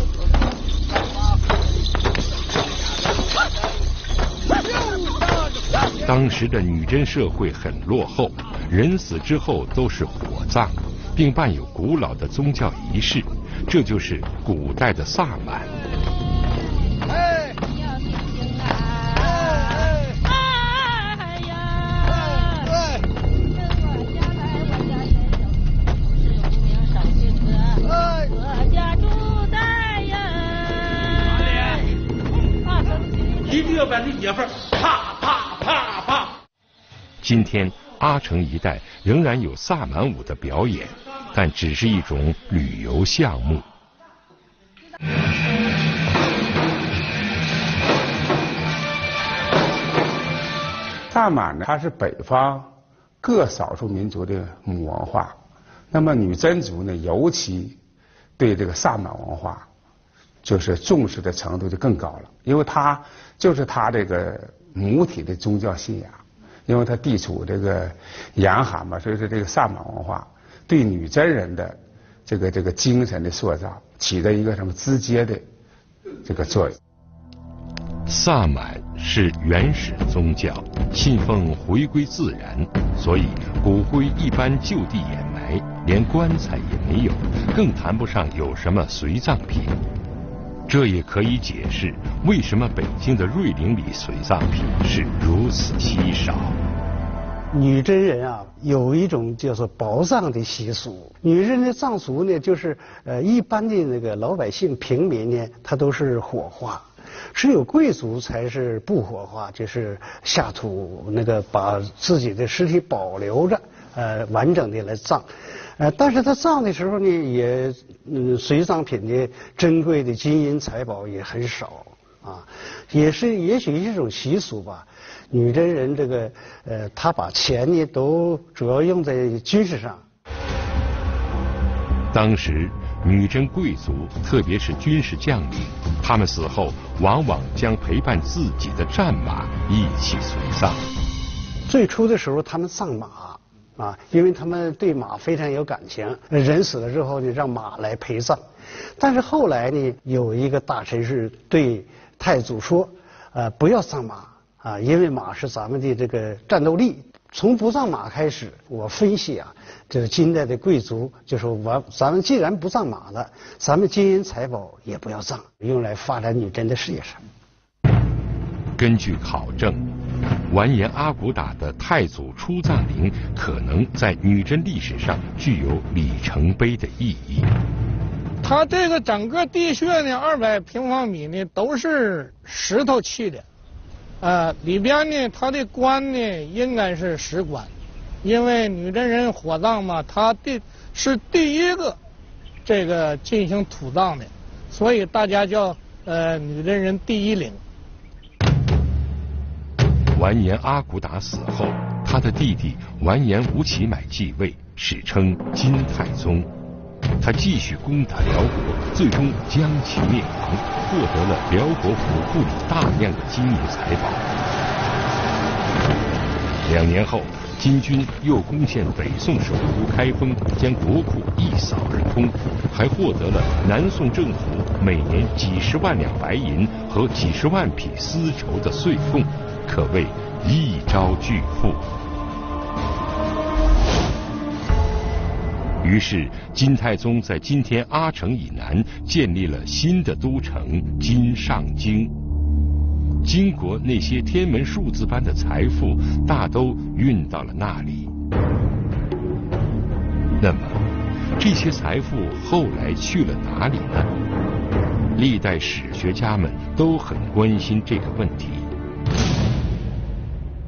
当时的女真社会很落后，人死之后都是火葬，并伴有古老的宗教仪式，这就是古代的萨满。 哎， 一定要把这野份啪啪啪啪。 今天阿城一带仍然有萨满舞的表演，但只是一种旅游项目。 萨满呢，它是北方各少数民族的母文化，那么女真族呢，尤其对这个萨满文化就是重视的程度就更高了，因为它就是它这个母体的宗教信仰，因为它地处这个严寒嘛，所以说这个萨满文化对女真人的这个这个精神的塑造起着一个什么直接的这个作用。 萨满是原始宗教，信奉回归自然，所以骨灰一般就地掩埋，连棺材也没有，更谈不上有什么随葬品。这也可以解释为什么北京的瑞陵里随葬品是如此稀少。 女真人啊，有一种叫做薄葬的习俗。女真的葬俗呢，就是呃一般的那个老百姓平民呢，他都是火化，只有贵族才是不火化，就是下土那个把自己的尸体保留着，呃完整的来葬。呃，但是他葬的时候呢，也嗯随葬品的珍贵的金银财宝也很少啊，也是也许是一种习俗吧。女真人这个呃，他把钱呢都主要用在军事上。 当时女真贵族，特别是军事将领，他们死后往往将陪伴自己的战马一起随葬。 最初的时候，他们葬马啊，因为他们对马非常有感情，人死了之后呢，让马来陪葬。但是后来呢，有一个大臣是对太祖说，呃，不要葬马啊，因为马是咱们的这个战斗力。从不葬马开始，我分析啊，这个金代的贵族就说，我咱们既然不葬马了，咱们金银财宝也不要葬，用来发展女真的事业上。 根据考证，完颜阿骨打的太祖出葬陵可能在女真历史上具有里程碑的意义。 它这个整个地穴呢，二百平方米呢都是石头砌的，呃，里边呢它的棺呢应该是石棺，因为女真人火葬嘛，它第是第一个这个进行土葬的，所以大家叫呃女真人第一陵。 完颜阿骨打死后，他的弟弟完颜吴乞买继位，史称金太宗。他继续攻打辽国，最终将其灭亡，获得了辽国府库里大量的金银财宝。两年后，金军又攻陷北宋首都开封，将国库一扫而空，还获得了南宋政府每年几十万两白银和几十万匹丝绸的岁贡，可谓一朝巨富。于是，金太宗在今天阿城以南建立了新的都城金上京。金国那些天文数字般的财富，大都运到了那里。那么，这些财富后来去了哪里呢？历代史学家们都很关心这个问题。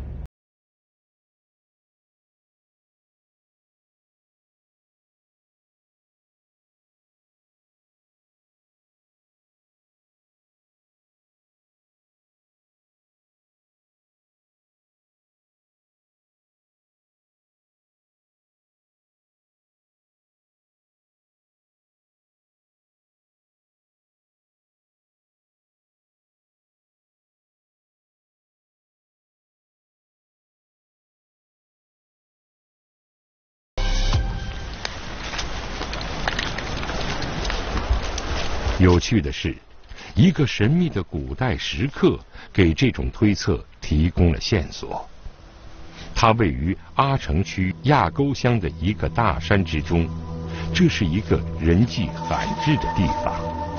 有趣的是，一个神秘的古代石刻给这种推测提供了线索。它位于阿城区亚沟乡的一个大山之中，这是一个人迹罕至的地方。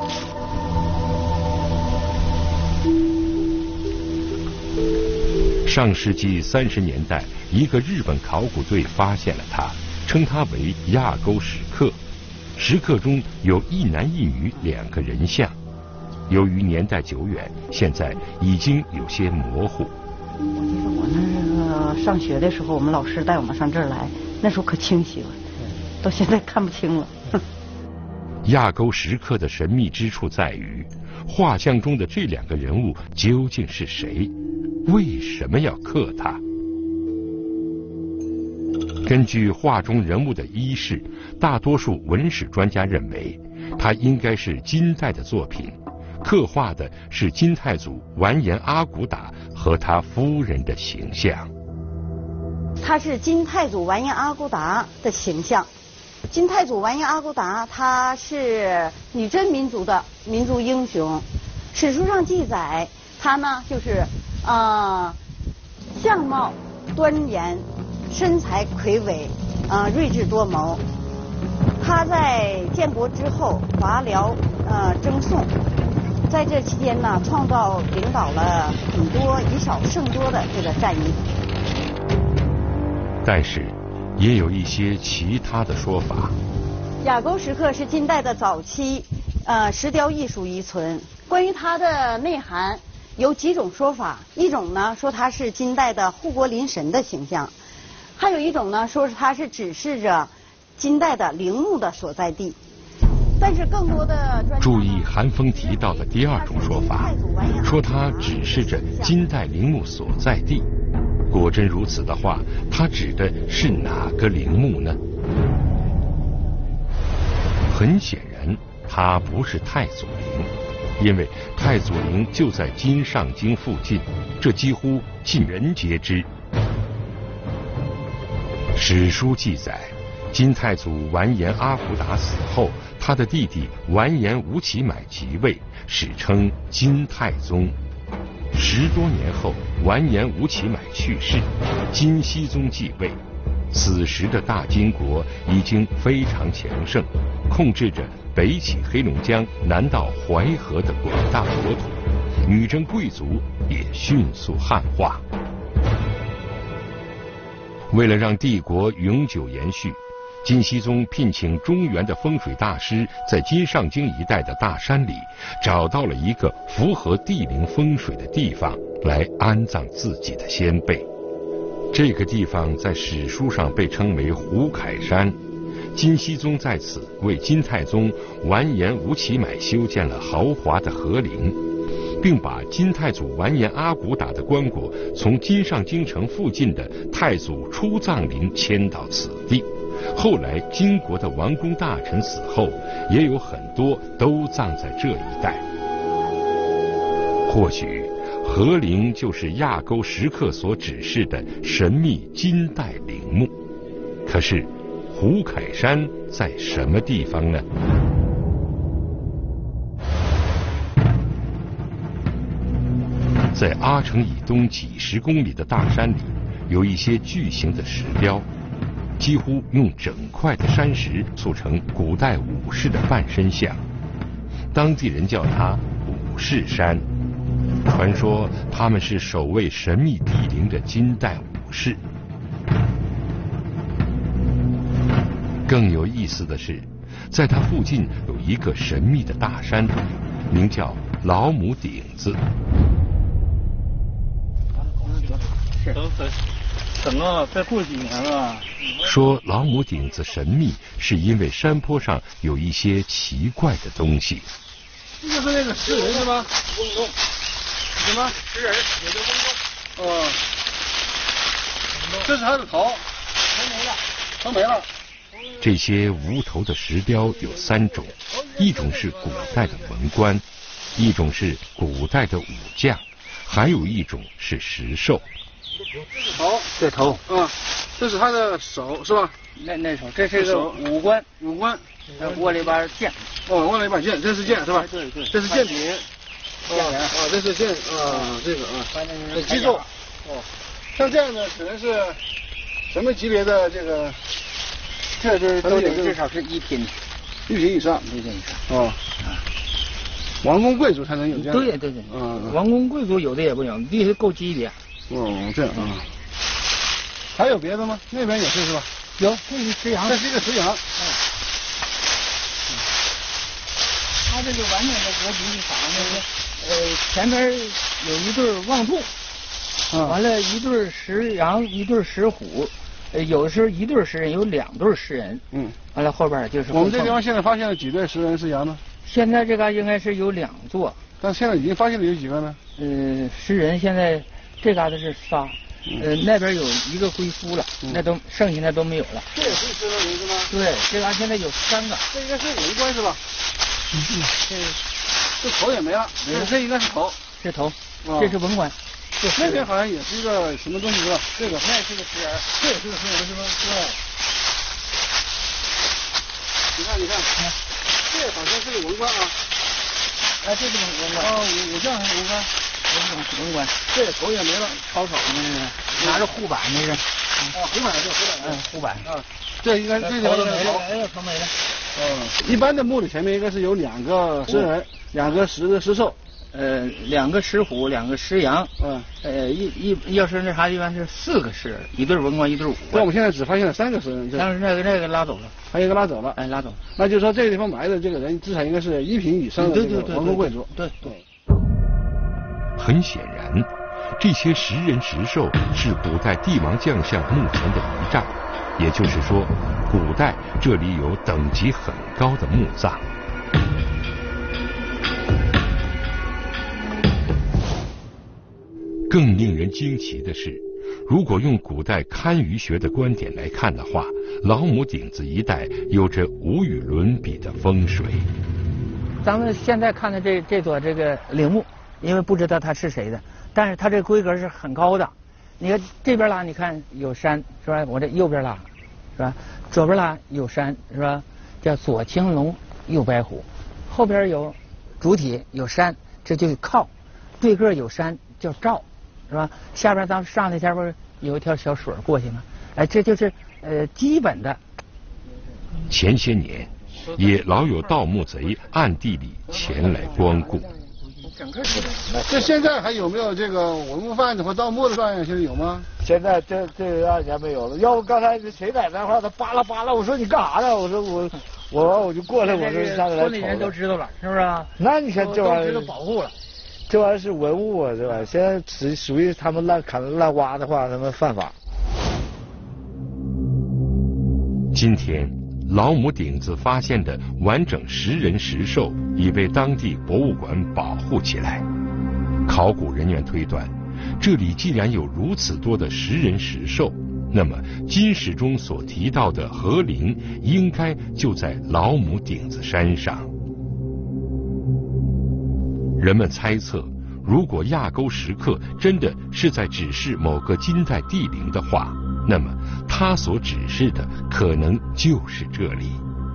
上世纪三十年代，一个日本考古队发现了它，称它为亚沟石刻。石刻中有一男一女两个人像，由于年代久远，现在已经有些模糊。 我记得我那个上学的时候，我们老师带我们上这儿来，那时候可清晰了，到现在看不清了。 亚沟石刻的神秘之处在于，画像中的这两个人物究竟是谁？为什么要刻它？根据画中人物的衣饰，大多数文史专家认为，它应该是金代的作品，刻画的是金太祖完颜阿骨打和他夫人的形象。 他是金太祖完颜阿骨打的形象。金太祖完颜阿骨打，他是女真民族的民族英雄。史书上记载，他呢就是啊、呃、相貌端严，身材魁伟，啊、呃、睿智多谋。他在建国之后伐辽呃征宋，在这期间呢，创造领导了很多以少胜多的这个战役。 但是也有一些其他的说法。 亚沟石刻是近代的早期呃石雕艺术遗存。关于它的内涵有几种说法，一种呢说它是金代的护国临神的形象，还有一种呢说是它是指示着金代的陵墓的所在地。但是更多的专家注意韩风提到的第二种说法，说它指示着金代陵墓所在地。果真如此的话，它指的是哪个陵墓呢？很显然，它不是太祖陵，因为太祖陵就在金上京附近，这几乎尽人皆知。史书记载，金太祖完颜阿骨打死后，他的弟弟完颜吴乞买即位，史称金太宗。十多年后，完颜吴乞买去世，金熙宗继位。此时的大金国已经非常强盛，控制着北起黑龙江，南到淮河的广大国土，女真贵族也迅速汉化。为了让帝国永久延续，金熙宗聘请中原的风水大师，在金上京一带的大山里找到了一个符合地灵风水的地方，来安葬自己的先辈。这个地方在史书上被称为胡凯山。金熙宗在此为金太宗完颜吴乞买修建了豪华的和陵，并把金太祖完颜阿骨打的棺椁从金上京城附近的太祖出葬陵迁到此地。后来金国的王公大臣死后，也有很多都葬在这一带。或许和陵就是亚沟石刻所指示的神秘金代陵墓。可是胡凯山在什么地方呢？在阿城以东几十公里的大山里，有一些巨型的石雕，几乎用整块的山石塑成古代武士的半身像，当地人叫它武士山。传说他们是守卫神秘地灵的金代武士。更有意思的是，在它附近有一个神秘的大山，名叫老母顶子。 等等等啊，再过几年了。 说老母顶子神秘，是因为山坡上有一些奇怪的东西。 这就是那个石人是吧？翁洞。什么？石人也叫翁洞。哦。这是他的头。头没了。头没了。 这些无头的石雕有三种，一种是古代的文官，一种是古代的武将，还有一种是石兽。 头， 这头， 啊，这是他的手是吧？ 那那手，这是个五官， 五官， 握了一把剑， 哦，握了一把剑，这是剑是吧？ 对对， 这是剑柄， 剑柄， 啊，这是剑啊，这个啊，这肌肉，哦，像这样的只能是什么级别的这个？这是都得至少是一品， 一品以上， 一品以上， 哦。王公贵族才能有这样。 对对对，嗯，王公贵族有的也不行，必须够级别。 哦，这样啊。还有别的吗？那边也是是吧？ 有，这是石羊。 这是一个石羊。 嗯。它这个完整的格局是啥呢？呃，前边有一对望兔， 嗯， 完了一对石羊，一对石虎，呃，有的时候一对石人，有两对石人。 嗯。 完了后边就是。 我们这地方现在发现了几对石人石羊呢？ 现在这个应该是有两座， 但现在已经发现了有几个呢？ 呃，石人现在这嘎达是仨，呃，那边有一个恢复了， 嗯、 那都剩下的都没有了。 这也是石头人是吗？ 对，这嘎现在有三个。 这应该是文官是吧？嗯嗯。这这头也没了，这这应该是头， 是头，哦、这是文官。 那边好像也是一个什么东西是吧？这个那是个石人， 这也是个石人是吧？对。你看，你看。嗯这好像是个文官啊！ 哎，这是文官。 哦，我我这样还是文官， 文文官。 这头也没了， 抄手呢，拿着护板那是。 哦，护板是护板。 嗯，护板。 啊，这应该这条没了，没了，头没了。 嗯，一般的墓的前面应该是有两个石人，两个石的石兽， 呃，两个石虎，两个石羊。 嗯。 呃，一一要是那啥，一般是四个石人，一对文官，一对武官。 那我们现在只发现了三个石人。 但是那个那个拉走了。 还有一个拉走了， 哎，拉走了。 那就是说，这个地方埋的这个人，至少应该是一品以上的这个王公贵族。 对对。 很显然，这些石人石兽是古代帝王将相墓前的仪仗，也就是说，古代这里有等级很高的墓葬。更令人惊奇的是，如果用古代堪舆学的观点来看的话，老母顶子一带有着无与伦比的风水。 咱们现在看的这这座这个陵墓，因为不知道它是谁的，但是它这规格是很高的。你看这边拉，你看有山是吧？我这右边拉是吧？左边拉有山是吧？叫左青龙，右白虎。后边有主体有山，这就靠。对个有山叫照。是吧？下边咱们上来下边有一条小水过去吗？哎，这就是呃基本的。 前些年，也老有盗墓贼暗地里前来光顾。 这现在还有没有这个文物贩子或盗墓的状元？现在有吗？ 现在这这二年没有了。要不刚才谁在那块，他扒拉扒拉，我说你干啥呢？我说我我我就过来，我说上来。 村里人都知道了，是不是啊？ 那你看这玩意儿都知道保护了。 这玩意儿是文物啊，这玩意儿现在属属于他们滥砍滥挖的话，他们犯法。 今天老母顶子发现的完整石人石兽已被当地博物馆保护起来。考古人员推断，这里既然有如此多的石人石兽，那么金史中所提到的河陵应该就在老母顶子山上。人们猜测，如果亚沟石刻真的是在指示某个金代帝陵的话，那么它所指示的可能就是这里。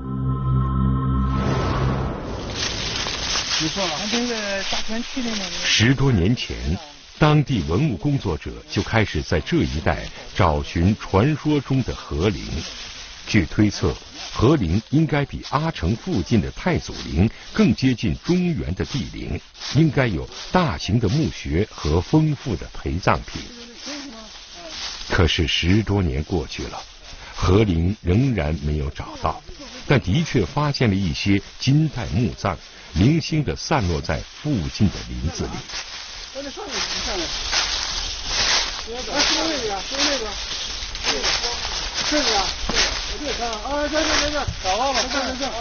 你说啊，这个大泉去那边。 十多年前，当地文物工作者就开始在这一带找寻传说中的河陵。据推测，河陵应该比阿城附近的太祖陵更接近中原的帝陵，应该有大型的墓穴和丰富的陪葬品。可是十多年过去了，河陵仍然没有找到，但的确发现了一些金代墓葬，零星地散落在附近的林子里。 那上面你看看，啊，是那个，是那个，这个，这个啊，这个啊，啊，这这这这，找到了，这这这，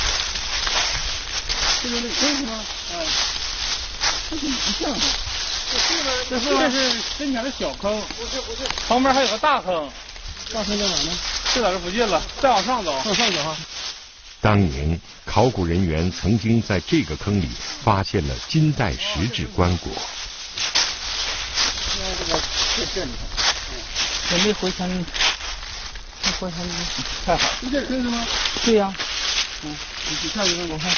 这个那坑是吗？哎，这是哪像的？这是这是深浅的小坑，不是不是，旁边还有个大坑，大坑在哪呢？就在这附近了，再往上走，往上走哈。 当年考古人员曾经在这个坑里发现了金代石质棺椁。 这个这这你看，也没回迁，没回迁太好。 是这坑是吗？ 对呀、啊。 嗯，你你看一看，我看。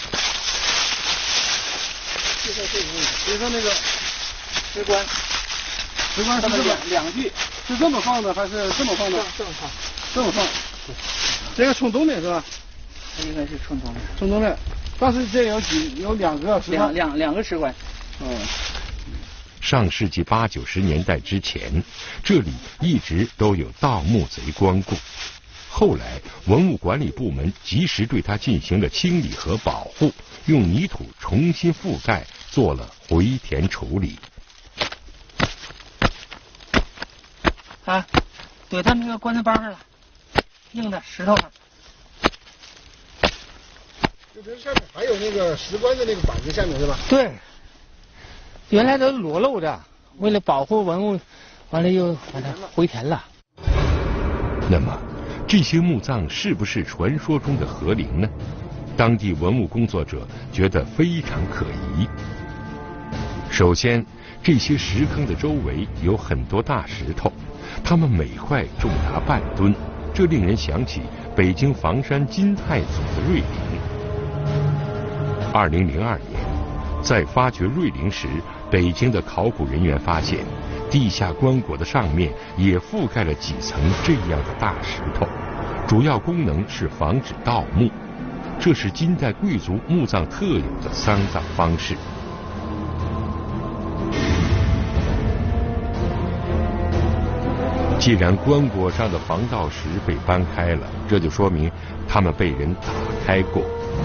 就在这个位置，比如说那个石棺，石棺是两两具，是这么放的还是这么放的？ 这么放， 这么放。这个冲东面是吧？ 这应该是冲东面。 冲东面，当时这有几有两个石棺， 两两两个石棺。 嗯。 上世纪八九十年代之前，这里一直都有盗墓贼光顾。后来，文物管理部门及时对它进行了清理和保护，用泥土重新覆盖，做了回填处理。 啊，怼它那个棺材帮上了，硬的石头上。 就这下面还有那个石棺的那个板子下面是吧？ 对，原来都裸露着，为了保护文物，完了又把它回填了。 那么，这些墓葬是不是传说中的和陵呢？当地文物工作者觉得非常可疑。首先，这些石坑的周围有很多大石头，它们每块重达半吨，这令人想起北京房山金太祖的瑞陵。二零零二年，在发掘瑞陵时，北京的考古人员发现，地下棺椁的上面也覆盖了几层这样的大石头，主要功能是防止盗墓。这是金代贵族墓葬特有的丧葬方式。既然棺椁上的防盗石被搬开了，这就说明它们被人打开过。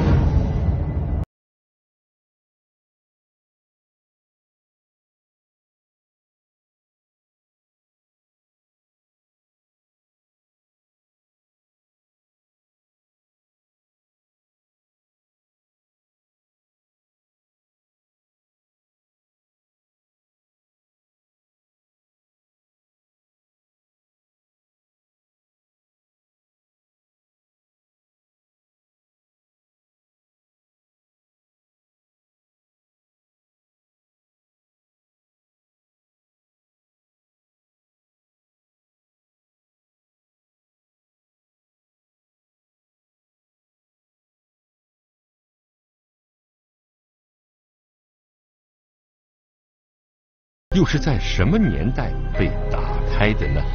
又是在什么年代被打开的呢？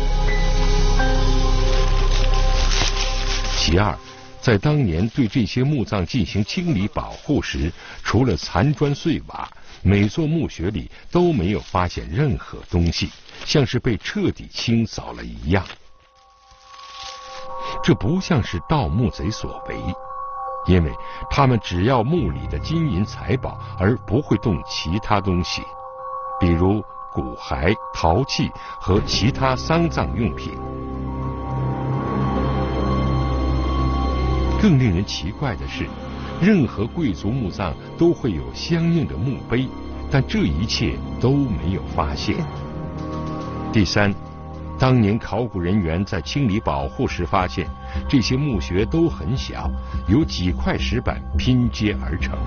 其二，在当年对这些墓葬进行清理保护时，除了残砖碎瓦，每座墓穴里都没有发现任何东西，像是被彻底清扫了一样。这不像是盗墓贼所为，因为他们只要墓里的金银财宝，而不会动其他东西。比如骨骸、陶器和其他丧葬用品。更令人奇怪的是，任何贵族墓葬都会有相应的墓碑，但这一切都没有发现。第三，当年考古人员在清理保护时发现，这些墓穴都很小，由几块石板拼接而成。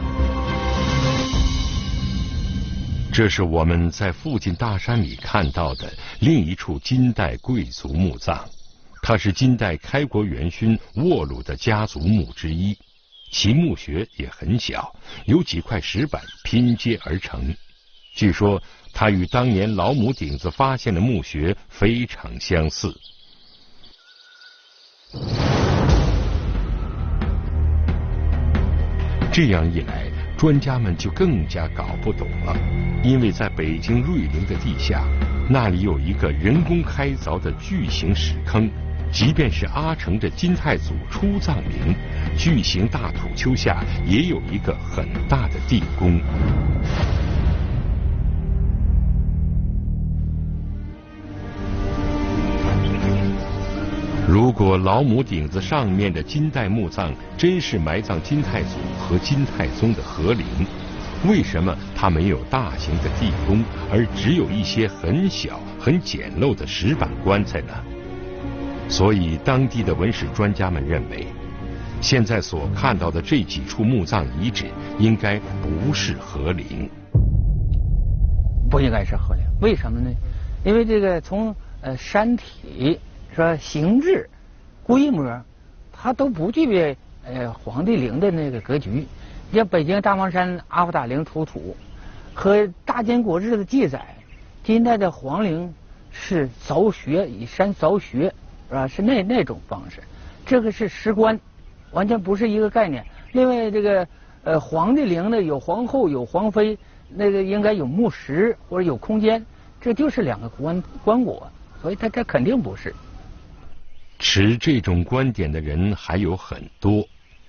这是我们在附近大山里看到的另一处金代贵族墓葬，它是金代开国元勋沃鲁的家族墓之一，其墓穴也很小，由几块石板拼接而成。据说它与当年老母顶子发现的墓穴非常相似。这样一来，专家们就更加搞不懂了，因为在北京瑞陵的地下，那里有一个人工开凿的巨型石坑，即便是阿城的金太祖出葬陵，巨型大土丘下也有一个很大的地宫。如果老母顶子上面的金代墓葬真是埋葬金太祖和金太宗的和陵，为什么它没有大型的地宫，而只有一些很小很简陋的石板棺材呢？所以当地的文史专家们认为，现在所看到的这几处墓葬遗址应该不是和陵。 不应该是和陵。为什么呢？因为这个从呃山体说形制、规模，它都不具备呃皇帝陵的那个格局。像北京大芒山阿夫达陵出土和《大金国志》的记载，金代的皇陵是凿穴，以山凿穴，是吧？是那那种方式，这个是石棺，完全不是一个概念。另外，这个呃皇帝陵呢，有皇后，有皇妃，那个应该有墓石或者有空间，这就是两个棺棺椁，所以它这肯定不是。 持这种观点的人还有很多。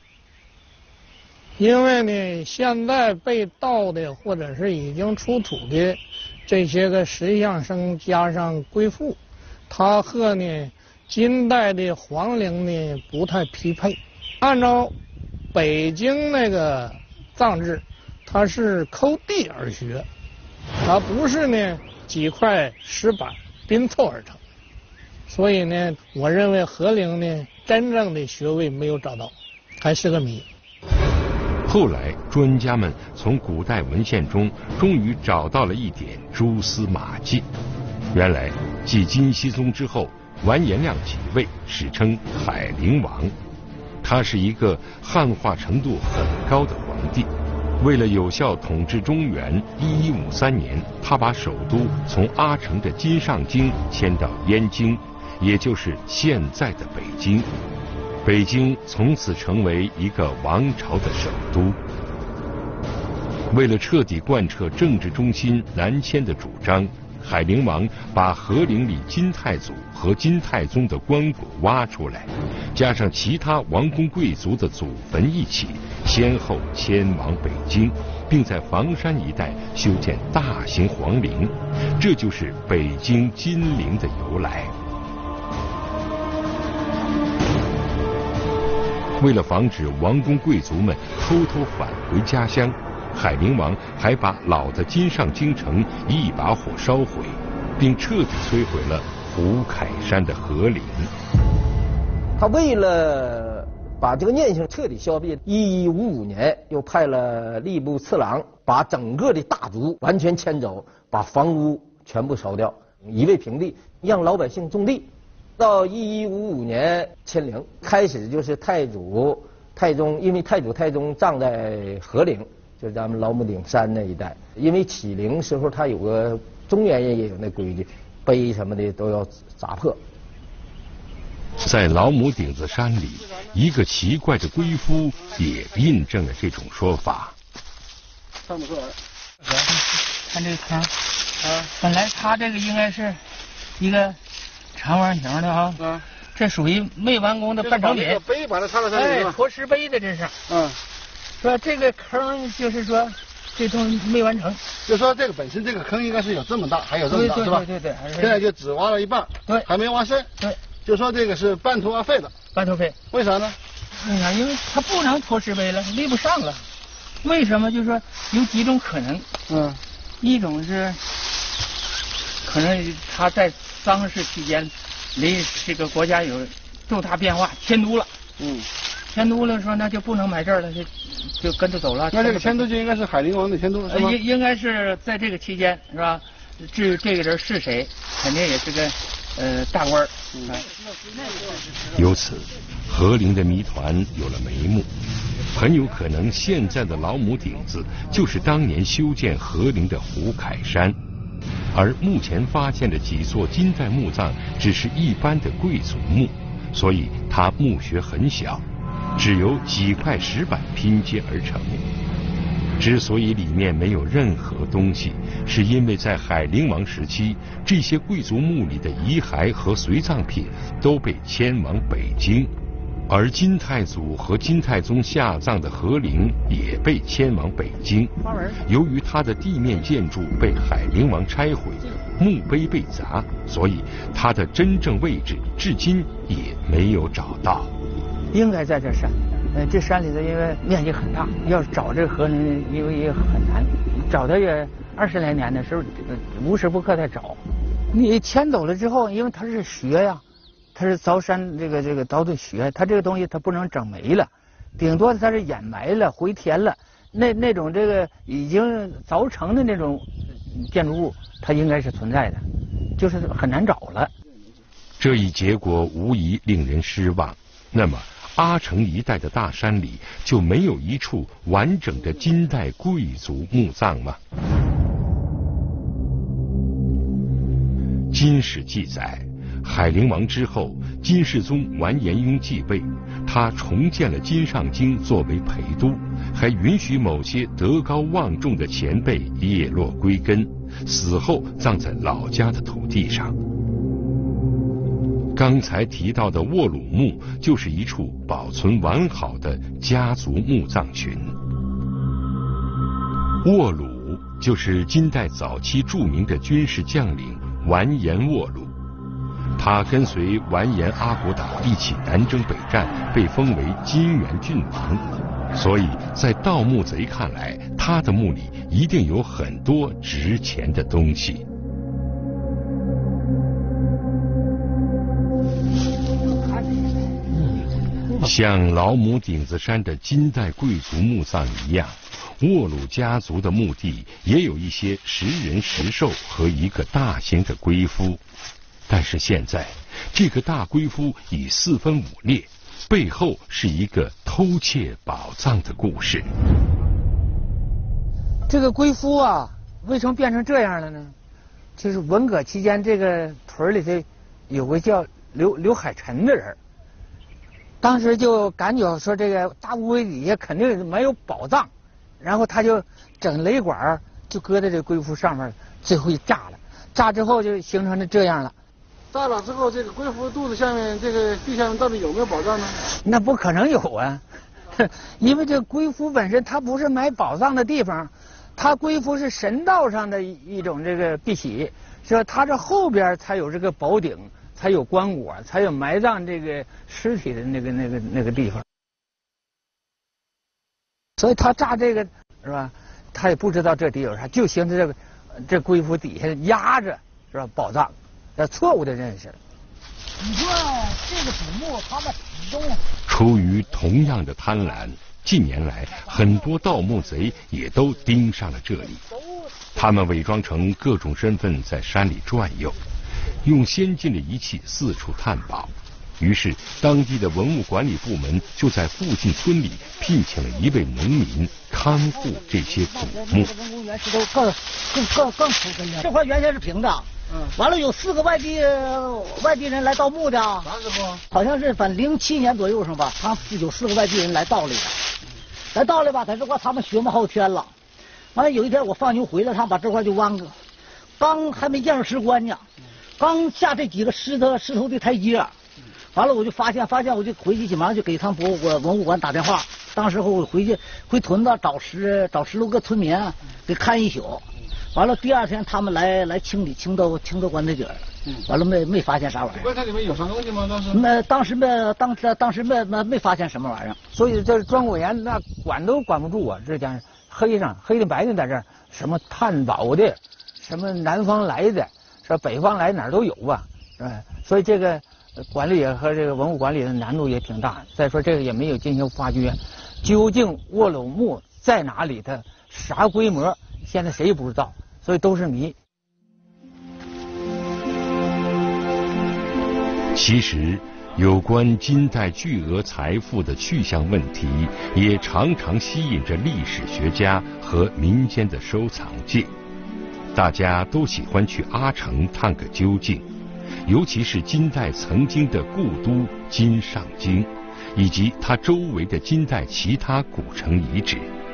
因为呢，现在被盗的或者是已经出土的这些个石像生加上龟腹，它和呢金代的皇陵呢不太匹配。按照北京那个葬制，它是抠地而学，它不是呢几块石板拼凑而成。所以呢，我认为和陵呢真正的穴位没有找到，还是个谜。 后来，专家们从古代文献中终于找到了一点蛛丝马迹。原来，继金熙宗之后，完颜亮即位，史称海陵王。他是一个汉化程度很高的皇帝。为了有效统治中原，一一五三年，他把首都从阿城的金上京迁到燕京，也就是现在的北京。北京从此成为一个王朝的首都。为了彻底贯彻政治中心南迁的主张，海陵王把和陵里金太祖和金太宗的棺椁挖出来，加上其他王公贵族的祖坟一起，先后迁往北京，并在房山一带修建大型皇陵，这就是北京金陵的由来。为了防止王公贵族们偷偷返回家乡，海陵王还把老的金上京城一把火烧毁，并彻底摧毁了胡凯山的和陵。 他为了把这个念想彻底消灭，一一五五年又派了吏部次郎把整个的大族完全迁走，把房屋全部烧掉，夷为平地，让老百姓种地。到一一五五年迁陵，开始就是太祖、太宗，因为太祖、太宗葬在和陵，就是咱们老母顶山那一带。因为起陵时候，他有个中原人也有那规矩，碑什么的都要砸破。 在老母顶子山里，一个奇怪的龟夫也印证了这种说法。 看不出来。 看这个坑啊，本来它这个应该是一个长方形的啊，嗯，这属于没完工的半成品。 碑把它插到上面， 哎，驮石碑的这是。 嗯， 说这个坑就是说这东西没完成。 就说这个本身这个坑应该是有这么大，还有这么大， 对是吧？ 对对对。 现在就只挖了一半， 对， 还没挖深。 对， 就说这个是半途而废的。 半途废。 为啥呢？ 为啥？因为它不能驮石碑了，立不上了。为什么？就是说有几种可能。嗯。一种是可能他在丧事期间离这个国家有重大变化，迁都了。嗯。迁都了说那就不能埋这儿了，就就跟着走了。 那这个迁都就应该是海陵王的迁都是吗？ 应应该是在这个期间是吧？至于这个人是谁，肯定也是个呃大官儿。嗯。 由此，和陵的谜团有了眉目。很有可能现在的老母顶子就是当年修建和陵的胡凯山，而目前发现的几座金代墓葬只是一般的贵族墓，所以它墓穴很小，只由几块石板拼接而成。之所以里面没有任何东西，是因为在海陵王时期，这些贵族墓里的遗骸和随葬品都被迁往北京，而金太祖和金太宗下葬的和陵也被迁往北京。由于它的地面建筑被海陵王拆毁，墓碑被砸，所以它的真正位置至今也没有找到。 应该在这山，呃，这山里头因为面积很大，要是找这个和陵，因为也很难，找它也二十来年的时候，呃，无时不刻在找。你迁走了之后，因为它是穴呀。它是凿山这个这个凿的穴，它这个东西它不能整没了，顶多它是掩埋了、回填了，那那种这个已经凿成的那种建筑物，它应该是存在的，就是很难找了。 这一结果无疑令人失望。那么，阿城一带的大山里就没有一处完整的金代贵族墓葬吗？金史记载，海陵王之后，金世宗完颜雍继位，他重建了金上京作为陪都，还允许某些德高望重的前辈叶落归根，死后葬在老家的土地上。刚才提到的卧鲁墓就是一处保存完好的家族墓葬群。卧鲁就是金代早期著名的军事将领完颜沃鲁，他跟随完颜阿骨打一起南征北战，被封为金元郡王。所以在盗墓贼看来，他的墓里一定有很多值钱的东西。像老母顶子山的金代贵族墓葬一样，沃鲁家族的墓地也有一些食人食兽和一个大型的龟夫。但是现在，这个大龟夫已四分五裂，背后是一个偷窃宝藏的故事。 这个龟夫啊，为什么变成这样了呢？就是文革期间，这个屯里头有个叫刘刘海臣的人。当时就感觉说这个大屋围底下肯定没有宝藏，然后他就整雷管就搁在这龟夫上面，最后一炸了，炸之后就形成了这样了。 炸了之后，这个龟夫肚子下面这个地下面到底有没有宝藏呢？ 那不可能有啊，因为这龟夫本身它不是埋宝藏的地方，它龟夫是神道上的一种这个碧玺，是吧？它这后边才有这个宝顶。才有棺椁，才有埋葬这个尸体的那个、那个、那个地方。所以他炸这个是吧？他也不知道这底有啥，就寻思这个这龟夫底下压着是吧？宝藏，这错误的认识。 你说这个古墓，他们始终出于同样的贪婪，近年来很多盗墓贼也都盯上了这里。他们伪装成各种身份在山里转悠。用先进的仪器四处探宝，于是当地的文物管理部门就在附近村里聘请了一位农民看护这些古墓。 公园石头更更更更出分了。这块原先是平的，嗯，完了有四个外地外地人来盗墓的。啥时候？好像是反零七年左右是吧？他有四个外地人来盗来的，来盗来吧，在这块他们学摸好天了。完了有一天我放牛回来，他把这块就挖个，刚还没见着石棺呢。刚下这几个石头石头的台阶，完了我就发现发现我就回去，马上就给他们博物馆文物馆打电话。当时候我回去回屯子找十找十多个村民给看一宿，完了第二天他们来来清理清到清到棺材底儿，完了没没发现啥玩意儿。 棺材里面有啥东西吗？当时没当时没当当时没没没发现什么玩意儿。 所以这庄果园那管都管不住啊！这家黑上黑的白的在这儿，什么探宝的，什么南方来的。说北方来哪儿都有吧，哎，所以这个管理和这个文物管理的难度也挺大。再说这个也没有进行发掘，究竟卧鲁墓在哪里，它啥规模，现在谁也不知道，所以都是谜。 其实，有关金代巨额财富的去向问题，也常常吸引着历史学家和民间的收藏界。大家都喜欢去阿城探个究竟，尤其是金代曾经的故都金上京，以及它周围的金代其他古城遗址。